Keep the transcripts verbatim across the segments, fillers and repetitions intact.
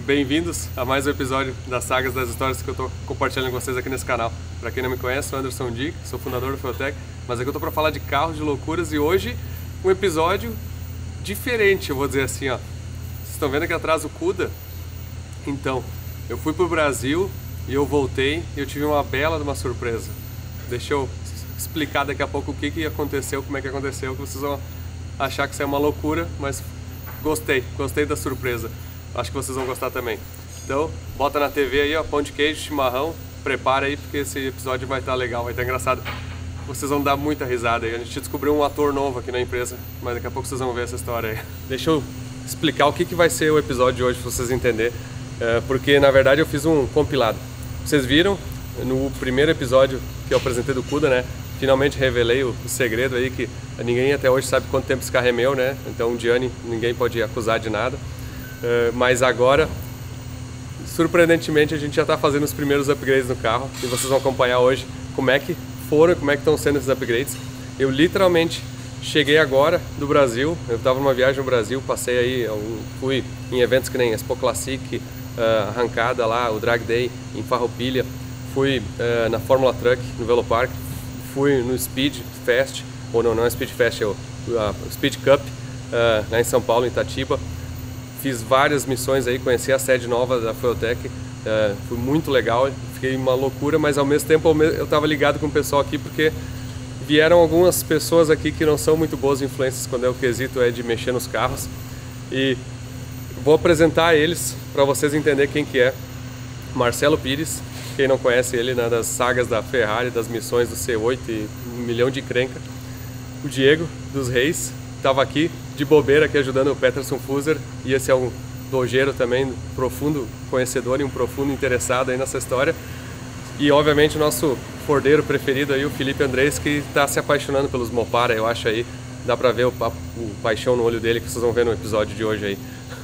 bem-vindos a mais um episódio das sagas das histórias que eu estou compartilhando com vocês aqui nesse canal. Para quem não me conhece, sou Anderson Dick, sou fundador do Feotech, mas aqui eu estou para falar de carros, de loucuras, e hoje um episódio diferente, eu vou dizer assim, ó. Vocês estão vendo aqui atrás o Cuda? Então, eu fui pro Brasil e eu voltei e eu tive uma bela de uma surpresa. Deixa eu explicar daqui a pouco o que, que aconteceu, como é que aconteceu, que vocês vão achar que isso é uma loucura, mas gostei, gostei da surpresa. Acho que vocês vão gostar também. Então, bota na T V aí, ó, pão de queijo, chimarrão, prepara aí porque esse episódio vai estar legal, vai estar engraçado. Vocês vão dar muita risada aí. A gente descobriu um ator novo aqui na empresa, mas daqui a pouco vocês vão ver essa história aí. Deixa eu explicar o que, que vai ser o episódio de hoje, para vocês entenderem, é, porque na verdade eu fiz um compilado. Vocês viram no primeiro episódio que eu apresentei do Cuda, né? Finalmente revelei o, o segredo aí, que ninguém até hoje sabe quanto tempo esse carro é meu, né? Então o Gianni ninguém pode acusar de nada. Uh, mas agora, surpreendentemente, a gente já está fazendo os primeiros upgrades no carro e vocês vão acompanhar hoje como é que foram, como é que estão sendo esses upgrades. Eu literalmente cheguei agora do Brasil, eu estava numa viagem no Brasil, passei aí, eu fui em eventos que nem Expo Classic, uh, Arrancada lá, o Drag Day em Farroupilha, fui uh, na Fórmula Truck no Velopark, fui no Speed Fest, ou não, não é Speed Fest, é o uh, Speed Cup, uh, lá em São Paulo, em Itatiba. Fiz várias missões aí, conheci a sede nova da Feotech, uh, foi muito legal, fiquei uma loucura, mas ao mesmo tempo eu estava ligado com o pessoal aqui porque vieram algumas pessoas aqui que não são muito boas influências quando é o quesito é de mexer nos carros, e vou apresentar eles para vocês entenderem quem que é. Marcelo Pires, quem não conhece ele, né, das sagas da Ferrari, das missões do C oito e um milhão de encrenca. O Diego dos Reis estava aqui de bobeira aqui ajudando o Peterson Fuser, e esse é um dojeiro também, profundo conhecedor e um profundo interessado aí nessa história. E obviamente o nosso fordeiro preferido aí, o Felipe Andrés, que está se apaixonando pelos Mopara, eu acho aí, dá pra ver o, o paixão no olho dele que vocês vão ver no episódio de hoje aí.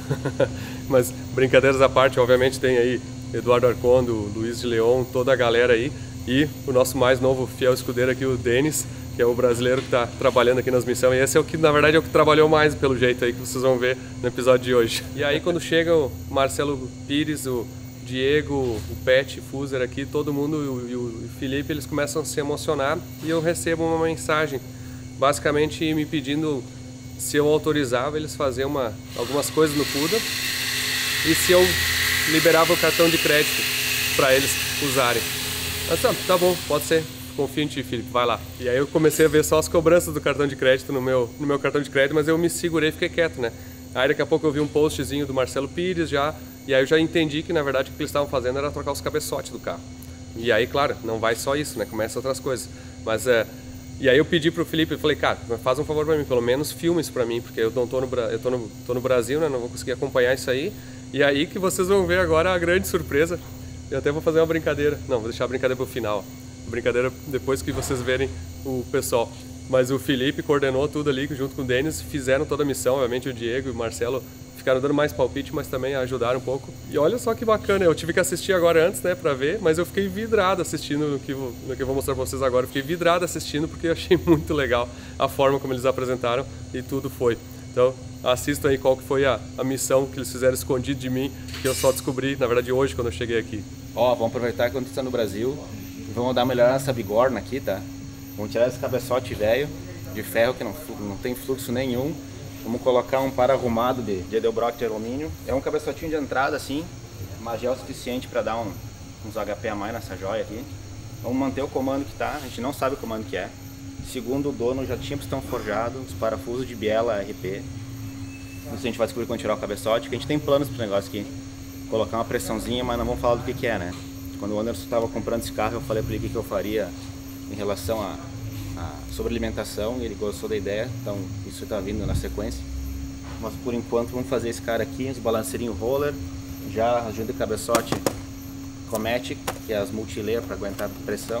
Mas brincadeiras à parte, obviamente tem aí Eduardo Arcondo, Luiz de Leon, toda a galera aí, e o nosso mais novo fiel escudeiro aqui, o Denis, que é o brasileiro que está trabalhando aqui nas missões, e esse é o que na verdade é o que trabalhou mais pelo jeito aí, que vocês vão ver no episódio de hoje. E aí quando chega o Marcelo Pires, o Diego, o Pet Fuser aqui, todo mundo e o, o Felipe, eles começam a se emocionar, e eu recebo uma mensagem basicamente me pedindo se eu autorizava eles fazer uma, algumas coisas no Cuda e se eu liberava o cartão de crédito para eles usarem. Mas tá, tá bom, pode ser. Confio em ti, Felipe, vai lá. E aí eu comecei a ver só as cobranças do cartão de crédito no meu, no meu cartão de crédito, mas eu me segurei e fiquei quieto, né? Aí daqui a pouco eu vi um postzinho do Marcelo Pires já, e aí eu já entendi que na verdade o que eles estavam fazendo era trocar os cabeçotes do carro. E aí, claro, não vai só isso, né? Começa outras coisas. Mas é... E aí eu pedi pro Felipe, eu falei, cara, faz um favor pra mim, pelo menos filma isso pra mim, porque eu não tô no, eu tô no, tô no Brasil, né? Não vou conseguir acompanhar isso aí. E aí que vocês vão ver agora a grande surpresa. Eu até vou fazer uma brincadeira. Não, vou deixar a brincadeira pro final. Brincadeira depois que vocês verem o pessoal. Mas o Felipe coordenou tudo ali junto com o Denis, fizeram toda a missão, obviamente o Diego e o Marcelo ficaram dando mais palpite, mas também ajudaram um pouco. E olha só que bacana, eu tive que assistir agora antes, né, pra ver, mas eu fiquei vidrado assistindo no que, no que eu vou mostrar pra vocês agora. Eu fiquei vidrado assistindo porque eu achei muito legal a forma como eles apresentaram e tudo foi. Então assistam aí qual que foi a, a missão que eles fizeram escondido de mim, que eu só descobri, na verdade, hoje quando eu cheguei aqui. Ó, vamos aproveitar que quando está no Brasil, vamos dar uma melhor nessa bigorna aqui, tá? Vamos tirar esse cabeçote velho de ferro que não, não tem fluxo nenhum. Vamos colocar um par arrumado de, de Edelbrock de alumínio. É um cabeçotinho de entrada assim, mas já é o suficiente para dar um, uns H P a mais nessa joia aqui. Vamos manter o comando que tá, a gente não sabe o comando que é. Segundo o dono, já tinha pistão forjado, os parafusos de biela R P. Isso a gente vai descobrir quando tirar o cabeçote, que a gente tem planos para o negócio aqui. Colocar uma pressãozinha, mas não vamos falar do que, que é, né? Quando o Anderson estava comprando esse carro, eu falei para ele o que, que eu faria em relação a, a sobrealimentação, e ele gostou da ideia, então isso está vindo na sequência. Mas por enquanto vamos fazer esse cara aqui, os balanceirinhos roller, já junto o cabeçote Cometic, que é as multilayer para aguentar pressão.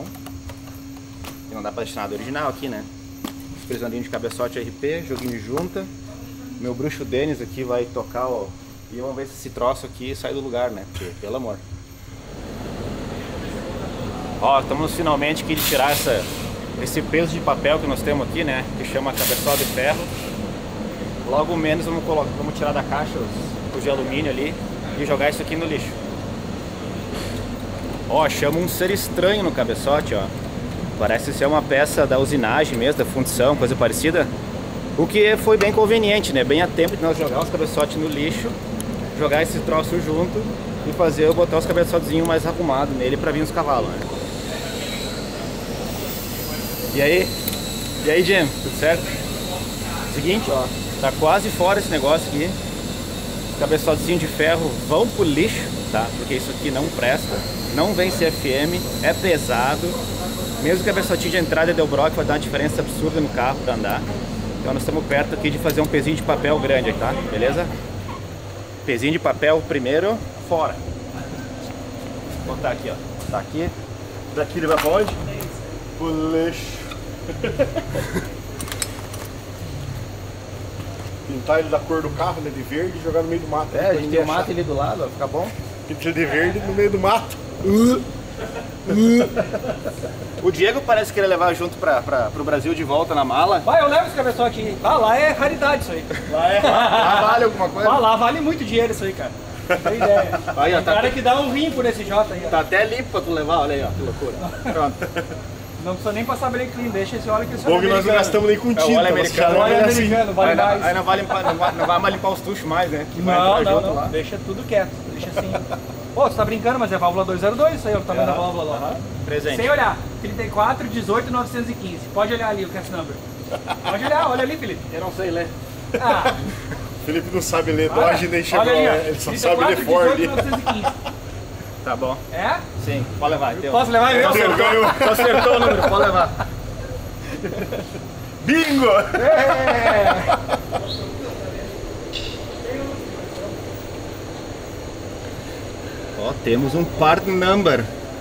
E não dá para deixar nada original aqui, né? Prisãozinho de cabeçote R P, joguinho de junta. Meu bruxo Denis aqui vai tocar, ó, e vamos ver se esse troço aqui sai do lugar, né? Porque, pelo amor. Ó, estamos finalmente aqui de tirar essa, esse peso de papel que nós temos aqui, né? Que chama cabeçote de ferro. Logo menos vamos, colocar, vamos tirar da caixa os, os de alumínio ali. e jogar isso aqui no lixo. Ó, achamos um ser estranho no cabeçote, ó. Parece ser uma peça da usinagem mesmo, da fundição, coisa parecida. O que foi bem conveniente, né? Bem a tempo de nós jogar os cabeçotes no lixo, jogar esse troço junto e fazer eu botar os cabeçotezinhos mais arrumados nele pra vir os cavalos, né? E aí? E aí, Jim? Tudo certo? Seguinte, ó, tá quase fora esse negócio aqui. Os cabeçotezinhos de ferro vão pro lixo, tá? Porque isso aqui não presta, não vem C F M, é pesado. Mesmo o cabeçotinho de entrada de Edelbrock vai dar uma diferença absurda no carro pra andar. Então nós estamos perto aqui de fazer um pezinho de papel grande, tá? Beleza? Pezinho de papel primeiro, fora. Vou botar aqui, ó. Tá aqui. Daqui ele vai pra onde? Pro lixo. Pintar ele da cor do carro, né? De verde e jogar no meio do mato. É, a gente tem o mato ali do lado, ó. Fica bom. Pinta ele de verde no meio do mato. O Diego parece querer levar junto pra, pra, pro Brasil de volta na mala. Vai, eu levo esse cabeçote aí. Ah, lá é raridade isso aí. Lá é. Lá vale alguma coisa? Ah, lá vale muito dinheiro isso aí, cara. Não tem ideia. Aí, ó, Tem tá, cara que dá um rim por esse J aí, ó. tá até limpo pra tu levar, olha aí, ó, que loucura. Pronto. Não precisa nem passar brake clean, deixa esse óleo que esse Bom óleo que nós não americano. gastamos nem com tinta. É, o óleo nós americano. cada um Óleo é assim. americano, vale Aí, não, mais. aí não, vai limpar, não, vai, não vai mais limpar os tuchos mais, né? Que vai Não, entrar não, junto não. lá. Deixa tudo quieto. Deixa assim. Pô, você tá brincando, mas é válvula duzentos e dois isso aí, ó, o tamanho da válvula lá. Presente. Sem olhar. trinta e quatro, dezoito, novecentos e quinze. Pode olhar ali o cast number. Pode olhar, olha ali, Felipe. Eu não sei ler. Ah, Felipe não sabe ler olha, Dodge nem olha Chevrolet, ali, ó. ele só sabe ler trinta e quatro, Ford. dezoito, novecentos e quinze. Tá bom. É? Sim, pode levar. Teu. Posso levar ele? Você ganhou. Tu acertou o número, pode levar. Bingo! É. Ó, temos um part number.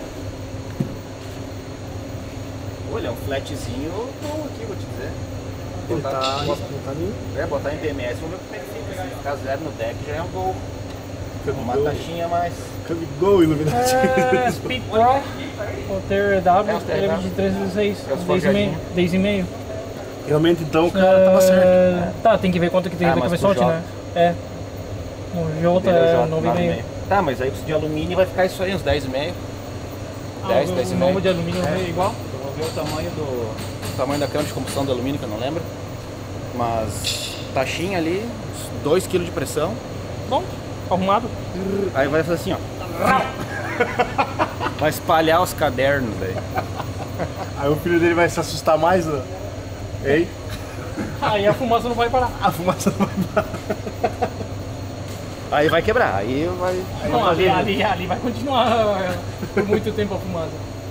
Olha, é um flatzinho bom aqui, vou te dizer. Ele Botar, tá, botar, ele tá ali. é, botar em P M S, vamos ver como é que fica. Se ficar zero no deck já é um gol. Uma Gol. taxinha a mais. Camigol, iluminati. É, Speed Pro, o T R W, É, o T R W. ele de três vírgula seis, É os dez e meio, forjadinhos. dez e meio. Realmente então o cara tava certo. É, tá, tem que ver quanto que tem Ah, do mas cabeçote, pro né? É. O J é nove e meio. Tá, mas aí de alumínio vai ficar isso aí, uns dez e meio. dez, dez e O novo meio. de alumínio é igual? Eu vou ver o tamanho do o tamanho da câmara de combustão do alumínio, que eu não lembro. Mas taxinha ali, uns dois quilos de pressão. Bom, arrumado. Aí vai fazer assim, ó. Vai espalhar os cadernos, velho. Aí o filho dele vai se assustar mais, ó. Ei? Aí a fumaça não vai parar. A fumaça não vai parar. Aí vai quebrar, aí vai. Aí Não, vai ali, fazer- ali, ali vai continuar é, por muito tempo a fumaça.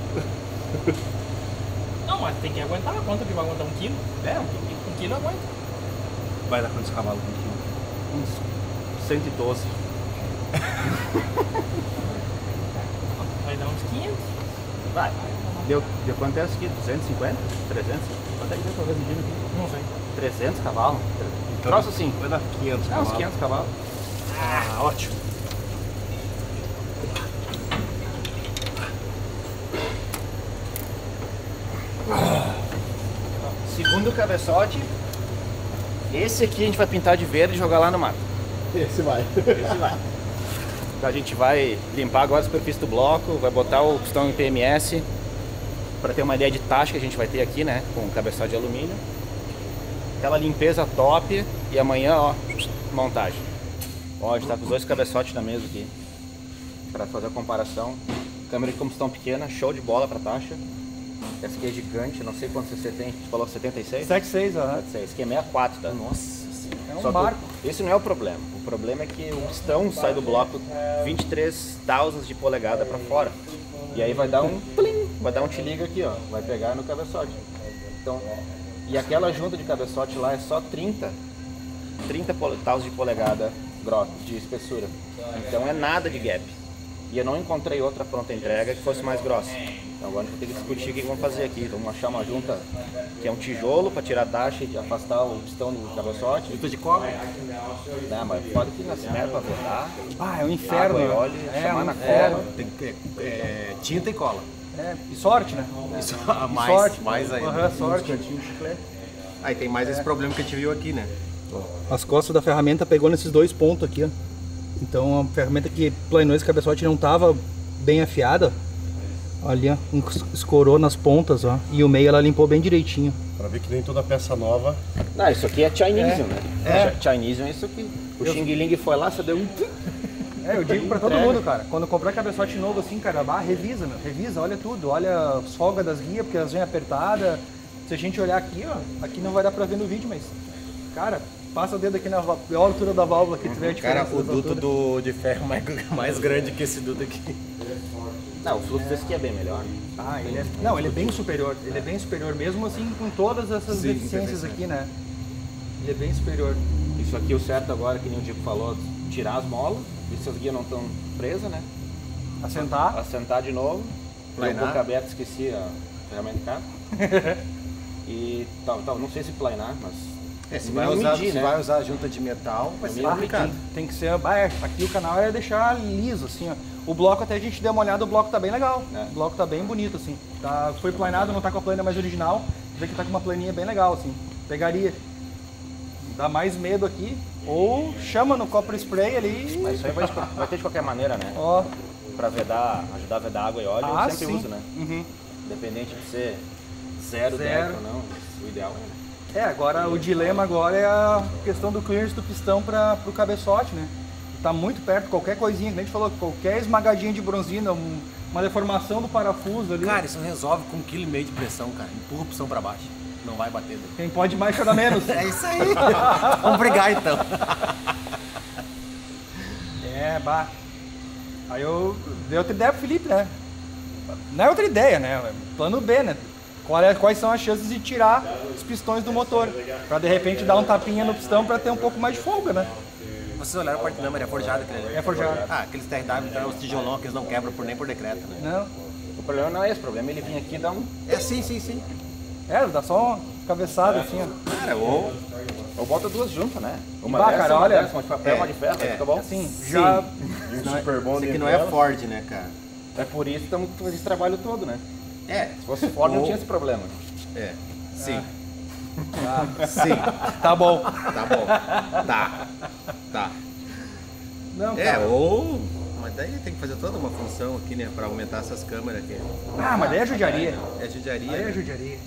Não, mas tem que aguentar. Quanto que vai aguentar? Um quilo? É, um pouquinho. Um quilo aguenta. Vai dar quantos cavalos com aquilo? Uns cento e doze. Vai dar uns quinhentos. Vai. Deu, deu quanto é isso aqui? duzentos e cinquenta? trezentos? Quanto é que deu pra ver medindo aqui? Não sei. trezentos cavalos? Troço assim. Vai dar quinhentos É, uns cavalos. quinhentos cavalos. Ah, ótimo. Segundo cabeçote, esse aqui a gente vai pintar de verde e jogar lá no mato. Esse vai. Esse vai. Então a gente vai limpar agora a superfície do bloco, vai botar o pistão em P M S para ter uma ideia de taxa que a gente vai ter aqui, né, com o cabeçote de alumínio. Aquela limpeza top e amanhã, ó, montagem. Ó, a gente tá com os dois cabeçotes na mesa aqui para fazer a comparação. Câmera de combustão pequena, show de bola para taxa. Essa aqui é gigante, não sei quanto você tem, você falou setenta e seis? sete seis, aham. Esse aqui é sessenta e quatro, tá? Nossa. É um Só que barco. esse não é o problema. O problema é que o pistão sai do bloco vinte e três thousandths de polegada para fora. E aí vai dar um plim, vai dar um te liga aqui, ó, vai pegar no cabeçote. Então, e aquela junta de cabeçote lá é só trinta, trinta thousandths de polegada grossa, de espessura. Então é nada de gap. E eu não encontrei outra pronta entrega que fosse mais grossa. Então agora a gente vai ter que discutir o que vamos fazer aqui. Vamos achar uma junta que é um tijolo para tirar a taxa e afastar o pistão do cabeçote. Junta de cobre? Não, mas pode que na cimera para vedar. Ah, é um inferno. Água e óleo, é, chamar um na inferno. cola. Tem que ter é, tinta e cola. É, e sorte, né? Isso, E mais, sorte. mais ainda. Aham, sorte. Aí tem mais esse problema que a gente viu aqui, né? As costas da ferramenta pegou nesses dois pontos aqui, ó. Então a ferramenta que planeou esse cabeçote não estava bem afiada. Ali, ó, escorou nas pontas, ó, e o meio ela limpou bem direitinho. Pra ver que nem toda peça nova. Não, isso aqui é Chinesium, né? É. Chinesium é isso aqui. O Xing Ling foi lá, você deu um... É, eu digo pra todo mundo, cara, quando comprar cabeçote novo assim, cara, bah, revisa, meu, revisa, olha tudo, olha as folgas das guias, porque elas vêm apertadas. Se a gente olhar aqui, ó, aqui não vai dar pra ver no vídeo, mas, cara, passa o dedo aqui na a altura da válvula que tiver a diferença. Cara, o duto do, de ferro mais, mais grande que esse duto aqui. Não, o fluxo desse aqui é bem melhor. Ah, ele é, não, ele é bem superior, ele é bem superior, mesmo assim com todas essas Sim, deficiências aqui, né? Ele é bem superior. Isso aqui, o certo agora, que nem o Diego falou, tirar as molas, ver se as guias não estão presas, né? Assentar. Assentar de novo. Planar. Eu boca aberta, esqueci a ferramenta de carro. E tal, tal, não sei se planar, mas... É, se no vai, mínimo usar, medir, se né? vai usar a junta de metal, vai ser mínimo complicado. medir. Tem que ser, ah, é, aqui o canal é deixar liso, assim, ó. O bloco, até a gente deu uma olhada, o bloco tá bem legal. É. O bloco tá bem bonito, assim. Tá, foi planado, não tá com a plana mais original. Vê que tá com uma planinha bem legal, assim. Pegaria. Dá mais medo aqui. Ou chama no copper spray ali. Mas isso aí vai, vai ter de qualquer maneira, né? Ó. Pra vedar, ajudar a vedar água e óleo, Ah, eu sempre sim. uso, né? Uhum. Independente de ser zero, Zero. zero ou não, o ideal é, né? É, agora o dilema agora é a questão do clearance do pistão para o cabeçote, né? Tá muito perto, qualquer coisinha, que a gente falou, qualquer esmagadinha de bronzina, um- uma deformação do parafuso ali. Cara, isso resolve com um quilo e meio de pressão, cara. Empurra o pistão pra baixo. Não vai bater. daí. Quem pode mais chora menos. É isso aí. Vamos brigar então. É, bah. Aí eu dei outra ideia pro Felipe, né? Não é outra ideia, né? Plano B, né? Qual é- quais são as chances de tirar os pistões do motor? Pra de repente dar um tapinha no pistão pra ter um pouco mais de folga, né? Vocês olharam a parte number, é forjado aquele ali. É forjado. Ah, aqueles T R W, então, os tijolão que eles não quebram por, nem por decreto, né? Não. O problema não é esse, o problema é ele vir aqui e dar um... É, sim, sim, sim. É, dá só uma cabeçada assim, ó. Cara, ou... Ou bota duas juntas, né? Uma Bah, dessa, cara, uma olha, dessa, uma de papel, é, uma de ferro, é. fica bom? Assim, já. E um super bom Isso aqui dentro não é dela. Ford, né, cara? É por isso que estamos fazendo esse trabalho todo, né? É. Se fosse Ford não Ou- tinha esse problema. É. Sim. Ah, Sim. tá bom. Tá bom. Tá. Tá. Não, É, cara. ou... Mas daí tem que fazer toda uma função aqui, né? Pra aumentar essas câmeras aqui. Ah, mas daí é judiaria. É judiaria. Aí é né? judiaria.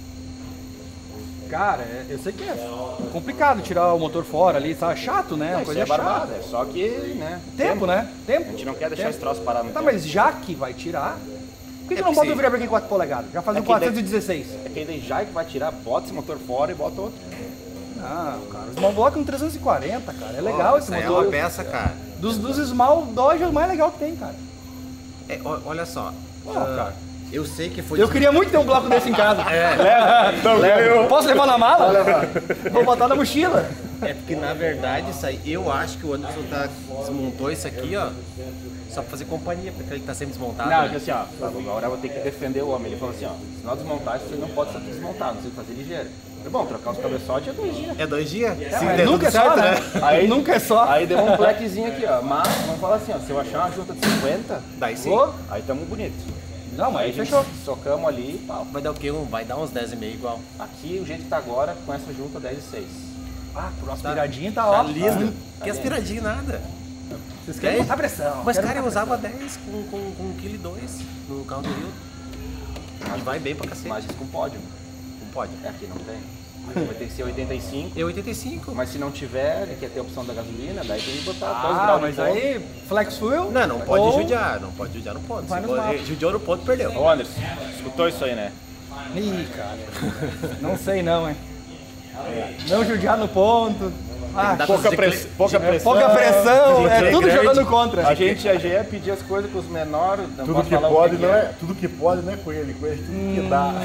Cara, é- eu sei que é complicado tirar o motor fora ali, tá chato, né? Não, Uma isso coisa é chata. barbada, é só que, né? Tempo, né? Tempo. A gente não quer deixar Tempo. esse troço parado no Tá, tempo. mas já que vai tirar, por que, que É não bota possível. o virabreak em quatro polegadas? Já faz É um que daí- quatrocentos e dezesseis. É que daí já que vai tirar, bota esse motor fora e bota outro. Não, cara, o Small Block é um trezentos e quarenta, cara. É legal Ó, esse essa aí motor. é uma peça, cara. Dos, dos Small Dodge é o mais legal que tem, cara. É, ó, olha só. Ó, ah, cara. Eu sei que foi... Eu queria muito ter um bloco desse em casa. É. Leva, leva. Posso levar na mala? Vou botar na mochila. É porque na verdade isso aí, eu acho que o Anderson tá, desmontou isso aqui, ó, só pra fazer companhia, porque ele tá sempre desmontado. Não, né? que assim, ó, agora eu vou ter que defender o homem. Ele falou assim, ó, se nós desmontar, isso aí não pode ser desmontado, não sei fazer ligeiro. É bom, trocar os cabeçotes é dois dias. É dois dias? É, Sim, mas deu nunca é tudo só, certo, né? Aí nunca é só. Aí deu um blackzinho aqui, ó. Mas, vamos falar assim, ó, se eu achar uma junta de cinquenta, Daí sim. Ô, aí tamo bonito. não, mas Aí aí a gente fechou. socamos ali e pau. Vai dar o quê? Um- Vai dar uns dez e meio igual. Aqui, o jeito que tá agora, com essa junta dez e seis. Ah, por aspiradinho tá, Tá ó. lindo. Que aspiradinho nada. Vocês querem botar pressão. Mas quero cara, eu botar usava dez com, com, com um vírgula dois quilog no carro do Rio. E vai bem pra cacete. Mas isso com pódio. Não pode. É, aqui não tem. Aqui vai ter que ser oitenta e cinco. É oitenta e cinco. Mas se não tiver, ele quer ter a opção da gasolina, daí tem que botar dois Ah, graus mas de ponto. aí, flex fuel? Não, não pode ou- judiar. Não pode judiar no ponto. Vai Se nos for- mapas. judiou no ponto, perdeu. Ô Anderson, escutou isso aí, né? Ih, cara. Não sei não, hein. Não judiar no ponto. Ah, dar Pouca, Dizer que press... ele- pouca pressão. pouca pressão, é Dizer tudo grande. jogando contra. A gente a já ia pedir as coisas pros menores. não Tudo posso que falar o pode que não que é. Tudo que pode não é com ele, com ele tudo que dá.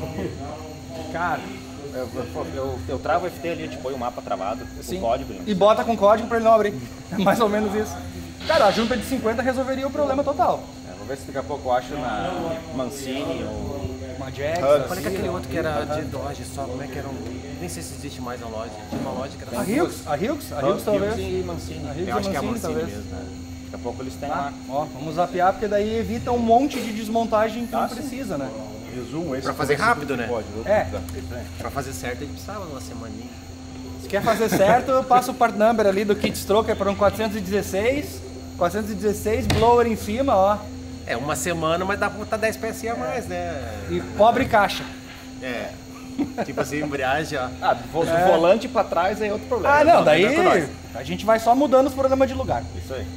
Cara, Eu, eu, eu, eu travo o F T ali, eu te ponho o mapa travado, sim. o código. né? E bota com código pra ele não abrir. É mais ou menos isso. Cara, a junta de cinquenta resolveria o problema total. É, vou ver se daqui a pouco eu acho na Mancini ou... Uma Jax, Olha que aquele outro que era de Dodge só, como é que era um... Nem sei se existe mais na loja. Tinha uma loja que era... a Hilux, a Hilux, a Hilux talvez. e Mancini. A Hilux Eu acho que é a Mancini, Mancini talvez. mesmo, né? Daqui a pouco eles têm Tá, lá. ó, vamos zapear porque daí evita um monte de desmontagem que não precisa, né? Resumo, esse Pra fazer começa rápido, tudo que né? pode, outro É. dá. Pra fazer certo, a gente precisava de uma semaninha. Se quer fazer certo, passa o part number ali do kit stroker para um quatrocentos e dezesseis quatrocentos e dezesseis, blower em cima, ó. É uma semana, mas dá pra botar dez pecinhas a mais, né? E pobre caixa. É. Tipo assim, embreagem, ó. Ah, do É. volante pra trás aí é outro problema. Ah, não, daí é com nós. a gente vai só mudando os programas de lugar. Isso aí.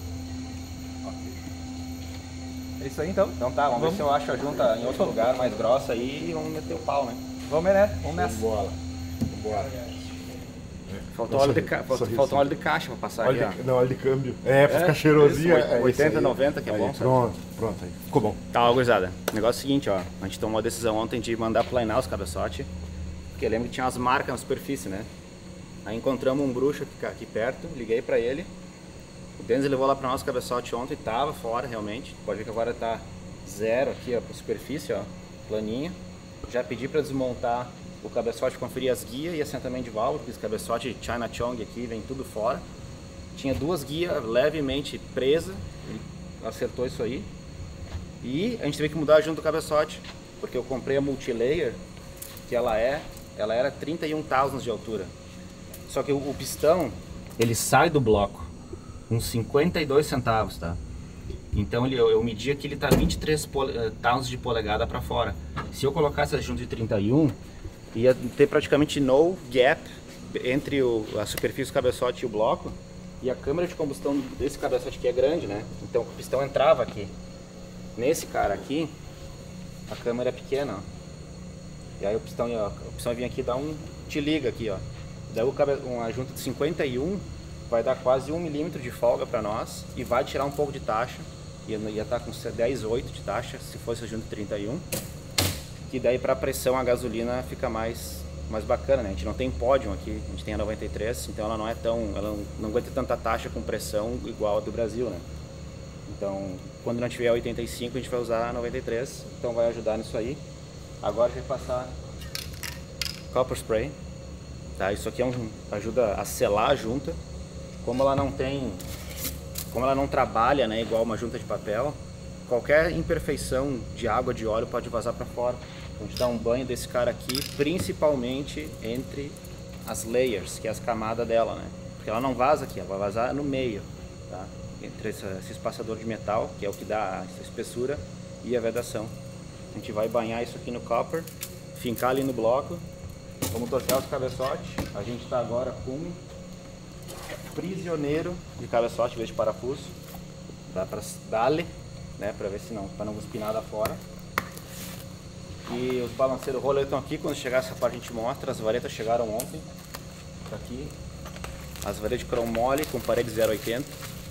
É isso aí então. Então tá, vamos, Vamos. ver se eu acho a junta em outro lugar mais grossa aí e vamos meter o pau, né? Vamos, né? Vamos nessa. Bola. Bora. Faltou Nossa, óleo de, ca... faltou, sorriso. faltou óleo de caixa pra passar Óleo aqui, de, não, óleo de câmbio. É, pra ficar cheirosinho. isso, é, é oitenta, isso aí. noventa, que é Aí, bom, sabe? Pronto, pronto aí. Ficou bom. ó. Tá, ó, gurizada. O negócio é o seguinte, ó. A gente tomou a decisão ontem de mandar planar os cabeçotes. Porque eu lembro que tinha umas marcas na superfície, né? Aí encontramos um bruxo aqui, aqui perto, liguei pra ele. O Denis levou lá pra nós o cabeçote ontem, tava fora realmente. Pode ver que agora tá zero aqui, ó, pra superfície, ó, planinho. Já pedi pra desmontar o cabeçote, conferir as guias e assentamento de válvula, porque esse cabeçote China Chong aqui vem tudo fora. Tinha duas guias levemente presas, ele acertou isso aí. E a gente teve que mudar junto do cabeçote, porque eu comprei a multilayer, que ela é, ela era trinta e um thousands de altura. Só que o, o pistão, ele sai do bloco uns cinquenta e dois centavos, tá? Então ele, eu, eu medi aqui, ele tá vinte e três thousands de polegada para fora. Se eu colocasse a junta de trinta e um, ia ter praticamente no gap entre o, a superfície do cabeçote e o bloco. E a câmara de combustão desse cabeçote aqui é grande, né? Então o pistão entrava aqui. Nesse cara aqui, a câmara é pequena, ó. E aí o pistão, ó, o pistão vinha aqui e dá um te liga aqui, ó. Daí o cabe, uma junta de cinquenta e um vai dar quase um milímetro de folga para nós e vai tirar um pouco de taxa. Ia estar com dez vírgula oito de taxa se fosse a junta de trinta e um. Que daí para a pressão a gasolina fica mais, mais bacana, né? A gente não tem pódio aqui, a gente tem a noventa e três, então ela não é tão, ela não, não aguenta tanta taxa com pressão igual a do Brasil, né? Então, quando não tiver a oitenta e cinco, a gente vai usar a noventa e três, então vai ajudar nisso aí. Agora a gente vai passar copper spray, tá? Isso aqui é um, ajuda a selar a junta. Como ela não tem, como ela não trabalha, né, igual uma junta de papel, qualquer imperfeição de água, de óleo pode vazar para fora. Então a gente dá um banho desse cara aqui, principalmente entre as layers, que é as camadas dela, né? Porque ela não vaza aqui, ela vai vazar no meio, tá? Entre esse, esse espaçador de metal, que é o que dá essa espessura, e a vedação. A gente vai banhar isso aqui no copper, fincar ali no bloco, vamos torcer os cabeçotes. A gente está agora com prisioneiro de cabeçote em vez de parafuso. Dá para dar-lhe, né, para ver se não, para não cuspir nada fora. E os balanceiros roller estão aqui, quando chegar essa parte a gente mostra. As varetas chegaram ontem, tá aqui. As varetas de cromo mole com parede zero oitenta.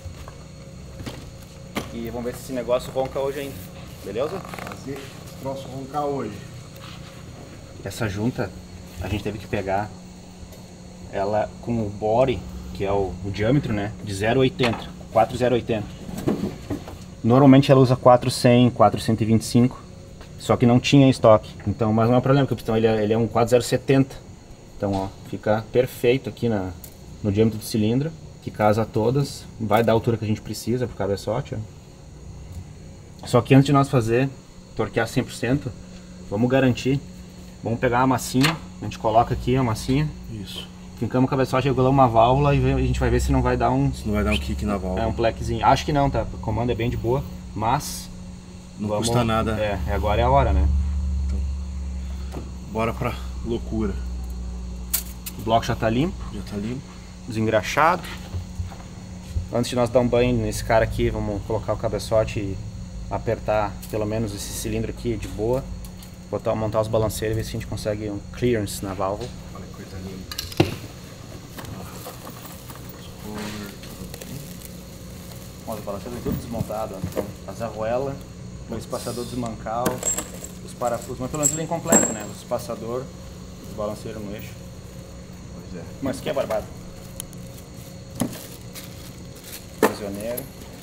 E vamos ver se esse negócio ronca hoje ainda, beleza? Fazer esse troço roncar hoje. Essa junta a gente teve que pegar ela com o bore, que é o, o diâmetro, né, de zero oitenta, quatro zero oitenta. Normalmente ela usa quatro cem, quatro cento e vinte e cinco, só que não tinha em estoque. Então, mas não é um problema, porque o pistão ele é, ele é um quatro zero setenta. Então, ó, fica perfeito aqui na, no diâmetro do cilindro, que casa todas, vai dar a altura que a gente precisa pro cabeçote, ó. Só que antes de nós fazer, torquear cem por cento, vamos garantir. Vamos pegar a massinha, a gente coloca aqui a massinha. Isso. Fincamos o cabeçote, regulamos uma válvula e a gente vai ver se não vai dar um... Se não vai dar um kick na válvula. É, um plequezinho. Acho que não, tá? O comando é bem de boa, mas... Não vamos, custa nada. É, agora é a hora, né? Bora pra loucura. O bloco já tá limpo, Já tá limpo. desengraxado. Antes de nós dar um banho nesse cara aqui, vamos colocar o cabeçote e apertar pelo menos esse cilindro aqui de boa. Botar, montar os balanceiros e ver se a gente consegue um clearance na válvula. Olha que coisa linda. Os balanceiros tudo desmontado, então as arruelas, o espaçador desmancal, os parafusos, mas pelo menos ele é incompleto, né? O espaçador, os balanceiros no eixo. Pois é. Mas que é barbado. Prisioneiro.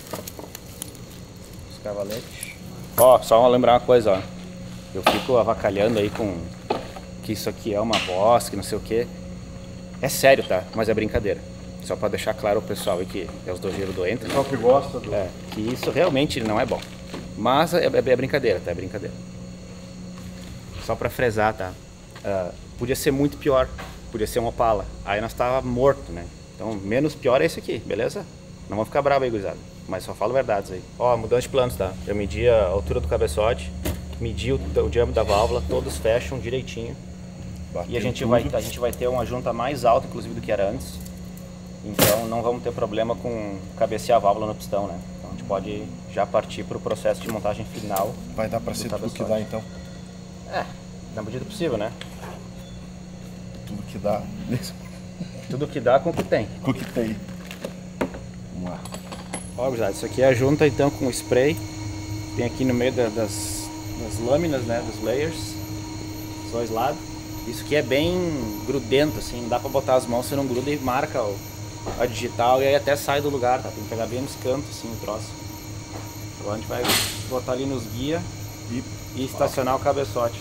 Os cavaletes. Ó, só lembrar uma coisa, ó. Eu fico avacalhando aí com que isso aqui é uma bosta, que não sei o que. É sério, tá? Mas é brincadeira. Só pra deixar claro o pessoal aí que é os dojeiros doentes. Só que gosta do... É, que isso realmente não é bom. Mas é, é, é brincadeira, tá? É brincadeira. Só pra fresar, tá? Uh, podia ser muito pior. Podia ser um Opala. Aí nós tava morto, né? Então, menos pior é esse aqui, beleza? Não vamos ficar bravo aí, gurizada. Mas só falo verdades aí. Ó, mudança de planos, tá? Eu medi a altura do cabeçote, medi o, o diâmetro da válvula, todos fecham direitinho. Bateu e a gente, vai, a gente vai ter uma junta mais alta, inclusive, do que era antes. Então não vamos ter problema com cabecear a válvula no pistão, né? Então a gente pode já partir para o processo de montagem final. Vai dar para ser tudo que dá, então? É, na medida possível, né? Tudo que dá. Tudo que dá com o que tem. Com o que tem. Vamos lá. Ó, gurizada, isso aqui é a junta então com o spray. Tem aqui no meio da, das, das lâminas, né, dos layers, dos dois lados. Isso aqui é bem grudento, assim, não dá pra botar as mãos, você não gruda e marca o, a digital e aí até sai do lugar, tá? Tem que pegar bem nos cantos, assim, o troço. Agora a gente vai botar ali nos guia e, e estacionar o cabeçote.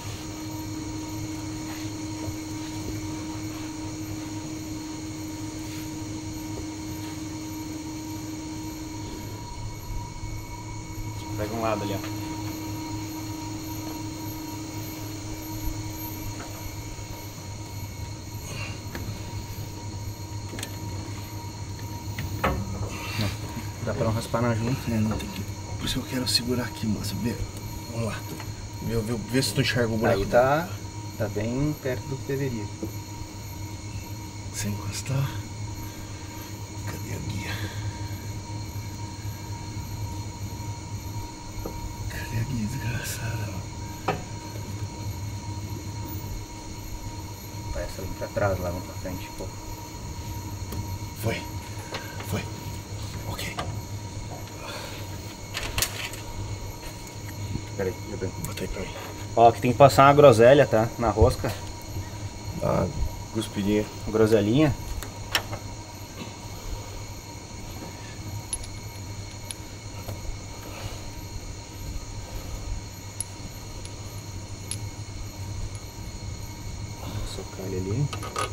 Pega um lado ali, ó. Dá pra não raspar na junta? É, não tem que. Por isso que eu quero segurar aqui, moça. Vê. Vamos lá. Vê, vê, vê se tu enxerga o buraco. Aí tá, tá bem perto do que deveria. Sem encostar. Cadê a guia? Cadê a guia, desgraçada? Vai essa ali pra trás, lá vamos pra frente, pô. Foi. Foi. Ok. Peraí, eu venho. Bota aí pra mim. Ó, aqui tem que passar uma groselha, tá? Na rosca. Dá uma cuspidinha. Groselinha. Socar ele ali.